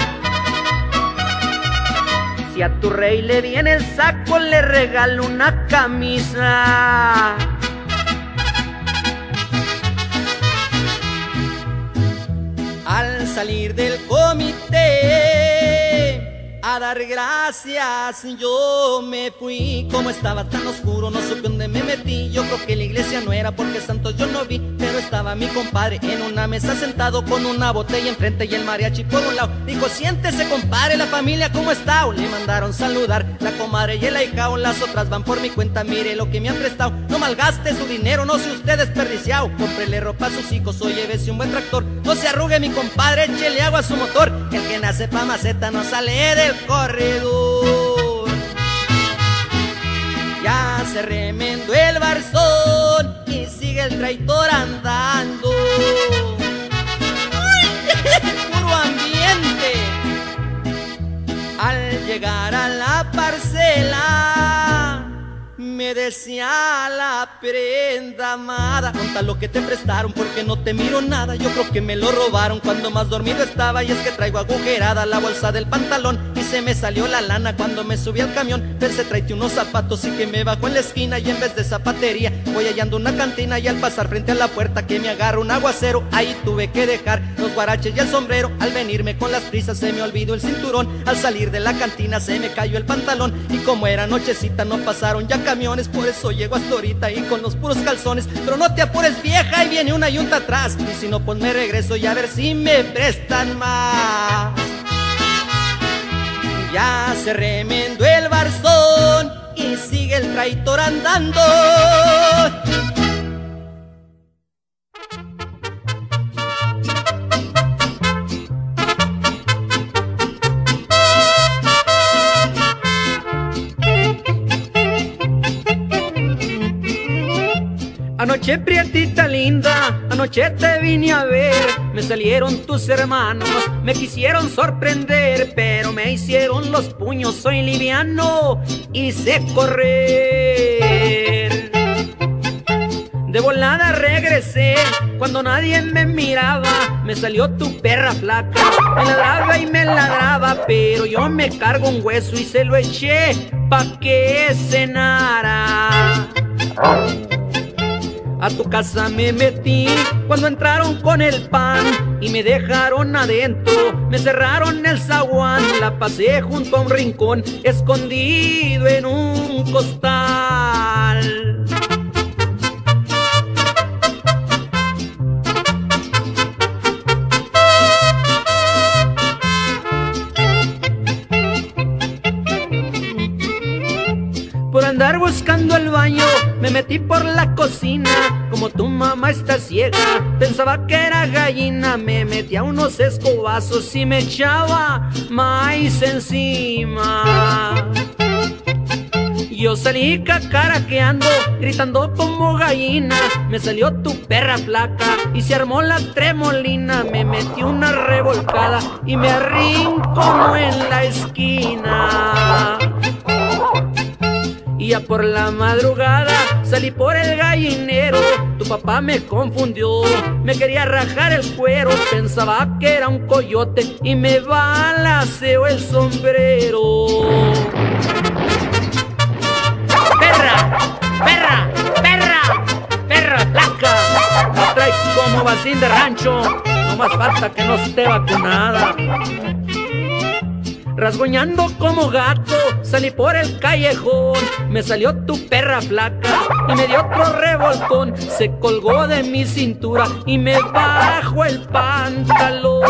Si a tu rey le viene el saco, le regalo una camisa. Al salir del comité a dar gracias, yo me fui. Como estaba tan oscuro, no supe dónde me metí. Yo creo que la iglesia no era porque santos yo no vi, pero estaba mi compadre en una mesa sentado con una botella enfrente y el mariachi por un lado. Dijo, siéntese compadre, la familia ¿cómo está? Le mandaron saludar la comadre y el ahijao. Las otras van por mi cuenta, mire lo que me han prestado. No malgaste su dinero, no sea usted desperdiciado. Cómprele ropa a sus hijos, o llévese un buen tractor. No se arrugue mi compadre, échele agua a su motor. El que nace pa' maceta no sale del corredor. Ya se remendó el barzón y sigue el traitor andando. Puro ambiente. Al llegar a la parcela me decía la prenda amada, conta lo que te prestaron porque no te miro nada. Yo creo que me lo robaron cuando más dormido estaba, y es que traigo agujerada la bolsa del pantalón y se me salió la lana cuando me subí al camión. Pensé tráete unos zapatos y que me bajo en la esquina, y en vez de zapatería voy hallando una cantina, y al pasar frente a la puerta que me agarra un aguacero, ahí tuve que dejar los guaraches y el sombrero. Al venirme con las prisas se me olvidó el cinturón, al salir de la cantina se me cayó el pantalón, y como era nochecita no pasaron ya camiones, por eso llego hasta ahorita y con los puros calzones. Pero no te apures vieja, y viene una yunta atrás, y si no pues me regreso y a ver si me prestan más. Ya se remendó el barzón y sigue el traitor andando. Anoche, prietita linda, anoche te vine a ver. Me salieron tus hermanos, me quisieron sorprender, pero me hicieron los puños, soy liviano y sé correr. De volada regresé, cuando nadie me miraba, me salió tu perra flaca, me ladraba y me ladraba, pero yo me cargo un hueso y se lo eché pa' que cenara. A tu casa me metí cuando entraron con el pan y me dejaron adentro, me cerraron el zaguán, la pasé junto a un rincón, escondido en un costal. Por andar buscando el baño me metí por la cocina, como tu mamá está ciega, pensaba que era gallina, me metí a unos escobazos y me echaba maíz encima. Yo salí cacaraqueando, gritando como gallina, me salió tu perra flaca y se armó la tremolina, me metí una revolcada y me arrinconó en la esquina. Y día por la madrugada salí por el gallinero, tu papá me confundió, me quería rajar el cuero, pensaba que era un coyote y me balaceó el sombrero. ¡Perra! ¡Perra! ¡Perra! ¡Perra flaca! Me trae como vacín de rancho, no más falta que no esté vacunada. Rasguñando como gato, salí por el callejón, me salió tu perra flaca y me dio otro revolcón, se colgó de mi cintura y me bajó el pantalón.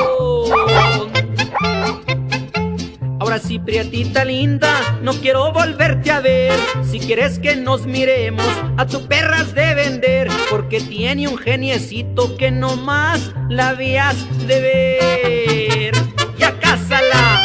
Ahora sí, prietita linda, no quiero volverte a ver, si quieres que nos miremos, a tu perra has de vender, porque tiene un geniecito que nomás la habías de ver. ¡Ya cásala!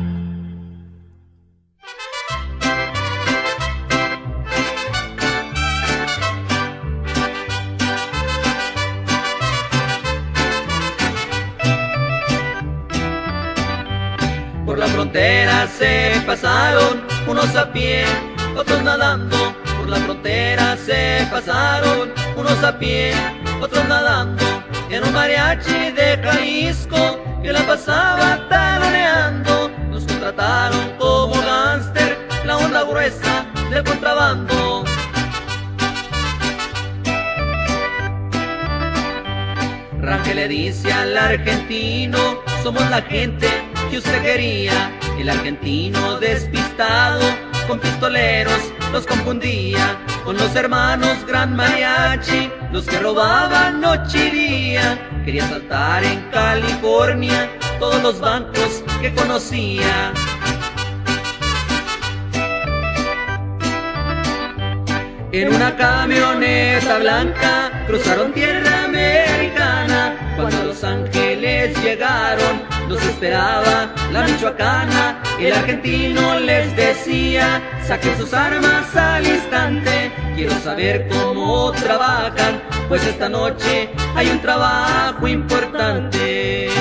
Por la frontera se pasaron, unos a pie, otros nadando. Por la frontera se pasaron, unos a pie, otros nadando. En un mariachi de Jalisco que la pasaba taloneando. Nos contrataron como gánster, la onda gruesa del contrabando. Rangel le dice al argentino, somos la gente que usted quería. El argentino despistado con pistoleros los confundía con los hermanos Gran Mariachi, los que robaban noche y día. Quería saltar en California todos los bancos que conocía. En una camioneta blanca cruzaron tierra americana. Cuando a Los Ángeles llegaron, los esperaba la michoacana. El argentino les decía, saquen sus armas al instante. Quiero saber cómo trabajan, pues esta noche hay un trabajo importante.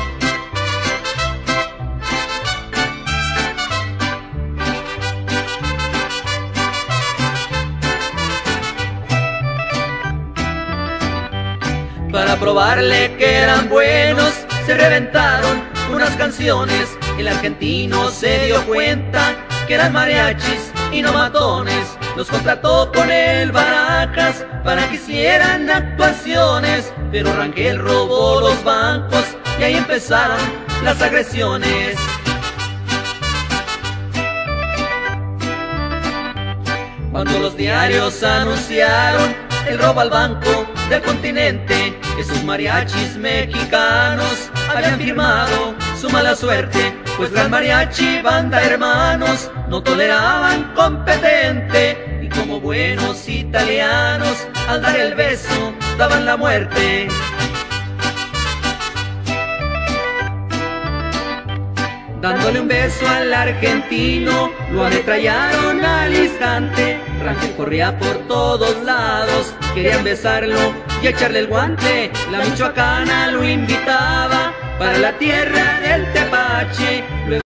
Para probarle que eran buenos, se reventaron unas canciones. El argentino se dio cuenta que eran mariachis y no matones. Los contrató con el Barajas para que hicieran actuaciones. Pero Rangel robó los bancos y ahí empezaron las agresiones. Cuando los diarios anunciaron el robo al banco del continente, que sus mariachis mexicanos habían firmado su mala suerte, pues Gran Mariachi, banda hermanos, no toleraban competente, y como buenos italianos, al dar el beso, daban la muerte. Dándole un beso al argentino, lo ametrallaron al instante. Rangel corría por todos lados, querían besarlo y echarle el guante. La michoacana lo invitaba para la tierra del tepache. Luego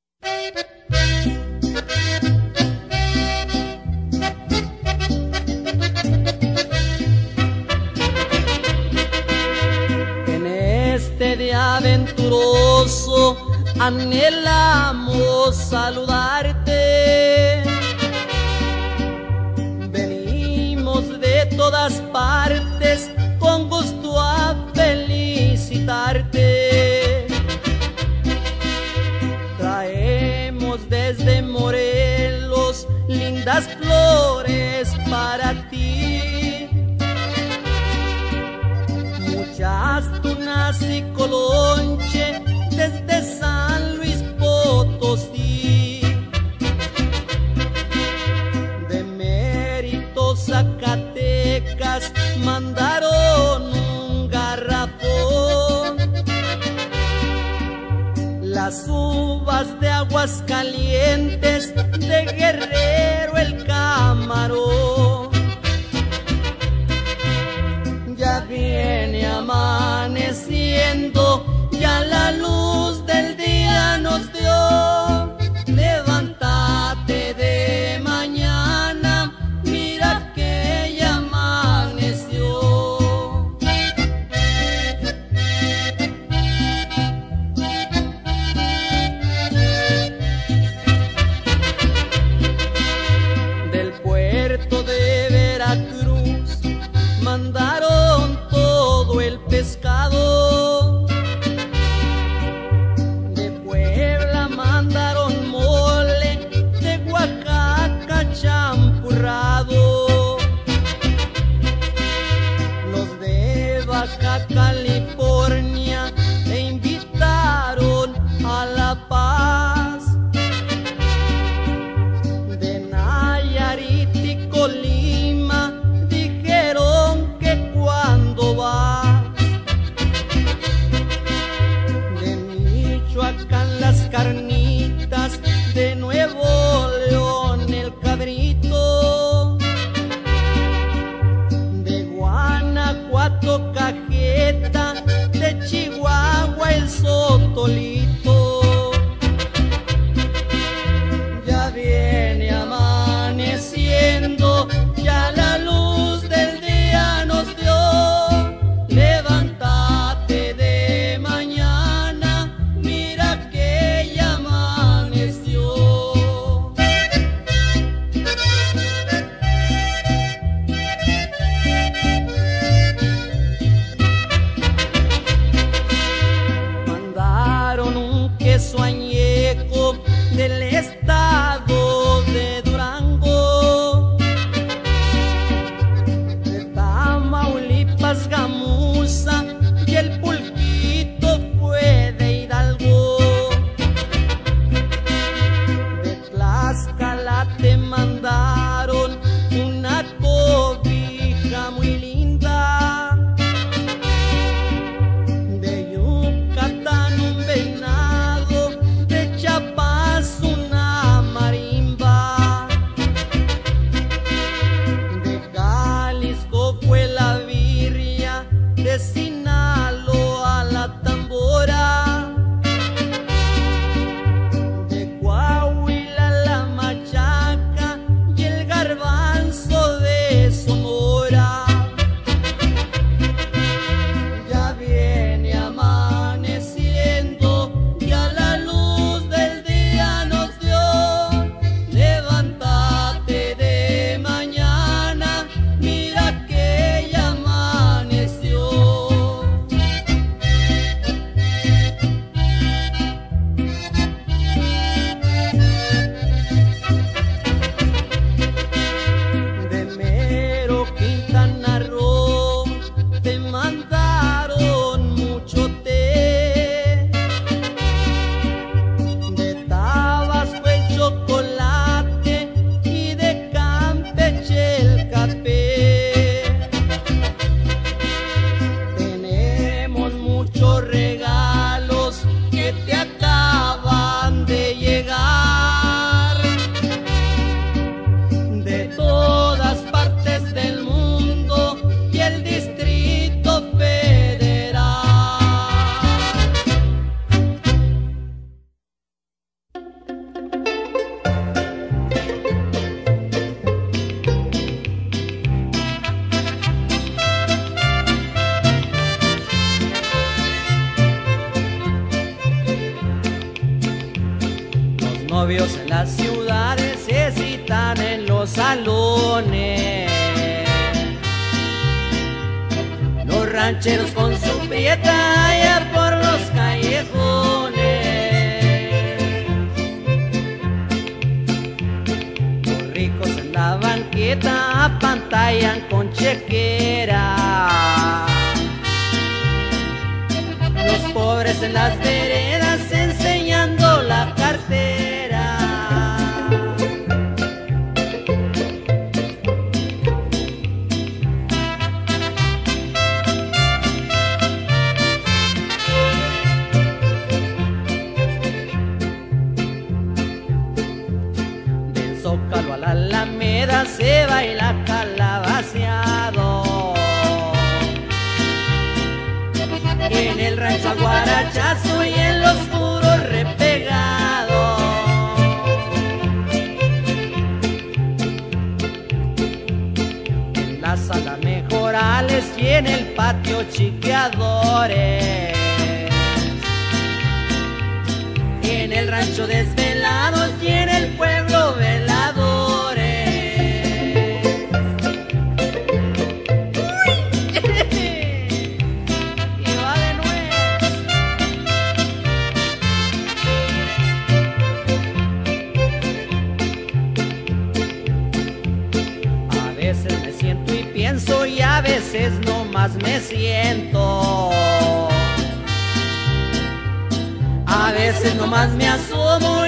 en este día aventuroso anhelamos saludarte. Venimos de todas partes con gusto a felicitarte. Traemos desde Morelos lindas flores para ti. Muchas tunas y colonche desde San Luis Potosí. De Mérito, Zacatecas mandaron un garrafón. Las uvas de Aguascalientes, de Guerrero el camarón. Ya viene amaneciendo, ya la luz del día nos dio. Levántate de mañana de Nuevo León el cabrito, de Guanajuato Cajeta, de Chihuahua el Sotolito. Ya viene amaneciendo, ya la luz del día nos dio. Levántate de mañana, mira que ya amaneció. Mandaron un queso añejo del estado de Durango, de Tamaulipas gamuza, y el pulquito fue de Hidalgo. De Tlaxcala te mandaron una cobija muy linda, de Yucatán un venado, de Chiapas una marimba, de Jalisco fue la birria, de Sinaloa la tambora, de Coahuila la machaca y el garbanzo de Sonora. Ya viene amaneciendo, ya la luz del día nos dio. Levántate de mañana, mira que ya amaneció. De Mero, Quintana Roo, te mandaron mucho té, de Tabasco el chocolate y de Campeche el café. Tenemos muchos regalos que te acaban de llegar, de todas partes del mundo y el Distrito Federal. Los novios en las ciudades se citan en los salones, los rancheros con su prieta allá por los callejones, los ricos en la banqueta apantallan con chequera, los pobres en las veredas enseñando la cartera. Del Zócalo a la Alameda se baila calabaceado, en el rancho al guarachazo y en los puros repegados. En la sala mejorales y en el patio chiqueadores, en el rancho desvelados y en el pueblo veladores. Y va de nuevo. A veces me siento y pienso y a veces no más me siento. A veces nomás me asomo